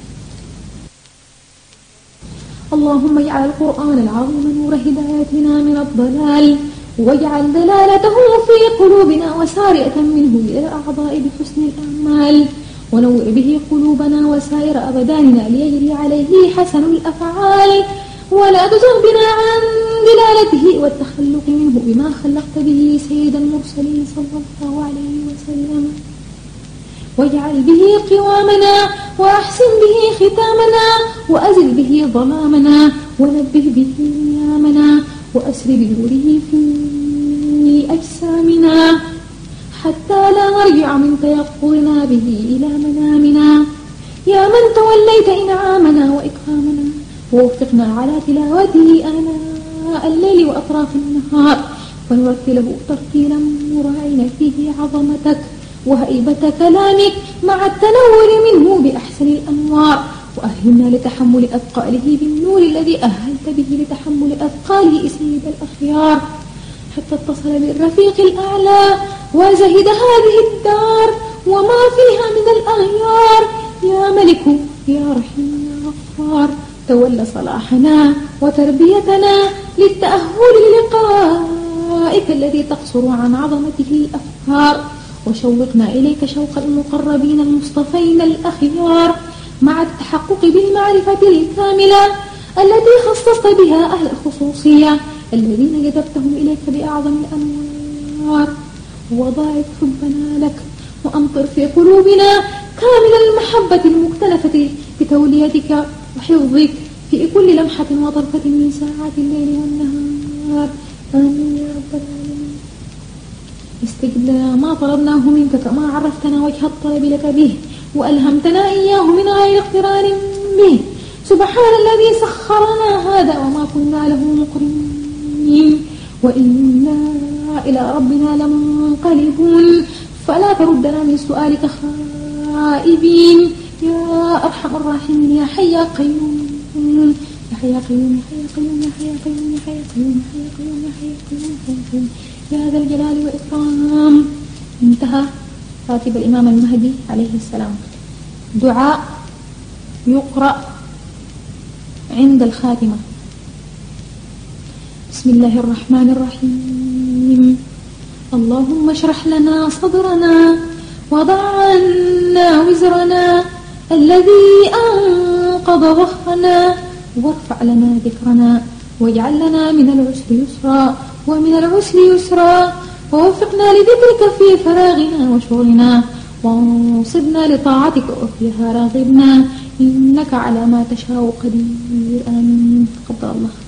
اللهم اجعل القرآن العظيم نور هدايتنا من الضلال، واجعل دلالته في قلوبنا وسارية منه إلى الأعضاء بحسن الأعمال، ونور به قلوبنا وسائر أبداننا ليجري عليه حسن الأفعال، ولا تزغ بنا عن دلالته والتخلق منه بما خلقت به سيد المرسلين صلى الله عليه وسلم، واجعل به قوامنا، وأحسن به ختامنا، وأزل به ظلامنا، ونبه به نيامنا، وأسر بنوره في أجسامنا، حتى لا نرجع من تيقظنا به إلى منامنا. يا من توليت إنعامنا وإكرامنا، ووفقنا على تلاوته آناء الليل وأطراف النهار، ونرتله ترتيلا مراعين فيه عظمتك وهيبة كلامك مع التنور منه بأحسن الأنوار، وأهلنا لتحمل أثقاله بالنور الذي أهلت به لتحمل أثقاله سيد الأخيار، حتى اتصل بالرفيق الأعلى وزهد هذه الدار وما فيها من الأغيار. يا ملك يا رحيم يا غفار، تولى صلاحنا وتربيتنا للتأهل للقائك الذي تقصر عن عظمته الأفكار، وشوقنا إليك شوق المقربين المصطفين الأخيار، مع التحقق بالمعرفة الكاملة التي خصصت بها أهل الخصوصية الذين جذبتهم إليك بأعظم الأنوار، وضاعف حبنا لك، وأمطر في قلوبنا كامل المحبة المكتنفة بتوليتك وحفظك في كل لمحة وطرفة من ساعات الليل والنهار. آمين يا رب العالمين. استجب لنا ما طلبناه منك، كما عرفتنا وجه الطلب لك به، وألهمتنا إياه من غير اقتران به. سبحان الذي سخرنا هذا وما كنا له مقرنين، وإنا إلى ربنا لمنقلبون، فلا تردنا من سؤالك خائبين. يا أرحم الراحمين. يا حي يا قيوم، يا حي يا قيوم، يا حي يا قيوم، يا حي يا قيوم، يا حي يا قيوم، يا حي يا قيوم، يا حي يا قيوم، يا حي يا قيوم، يا ذا الجلال والإكرام. انتهى راتب الإمام المهدي عليه السلام. دعاء يقرأ عند الخاتمة. بسم الله الرحمن الرحيم. اللهم اشرح لنا صدرنا، وضع عنا وزرنا الذي أنقض قضى ظهرنا وارفع لنا ذكرنا واجعل لنا من العسر يسرا ومن العسر يسرا ووفقنا لذكرك في فراغنا وشغلنا وانصبنا لطاعتك وفيها راغبنا إنك على ما تشاء قدير. آمين. تقبل الله.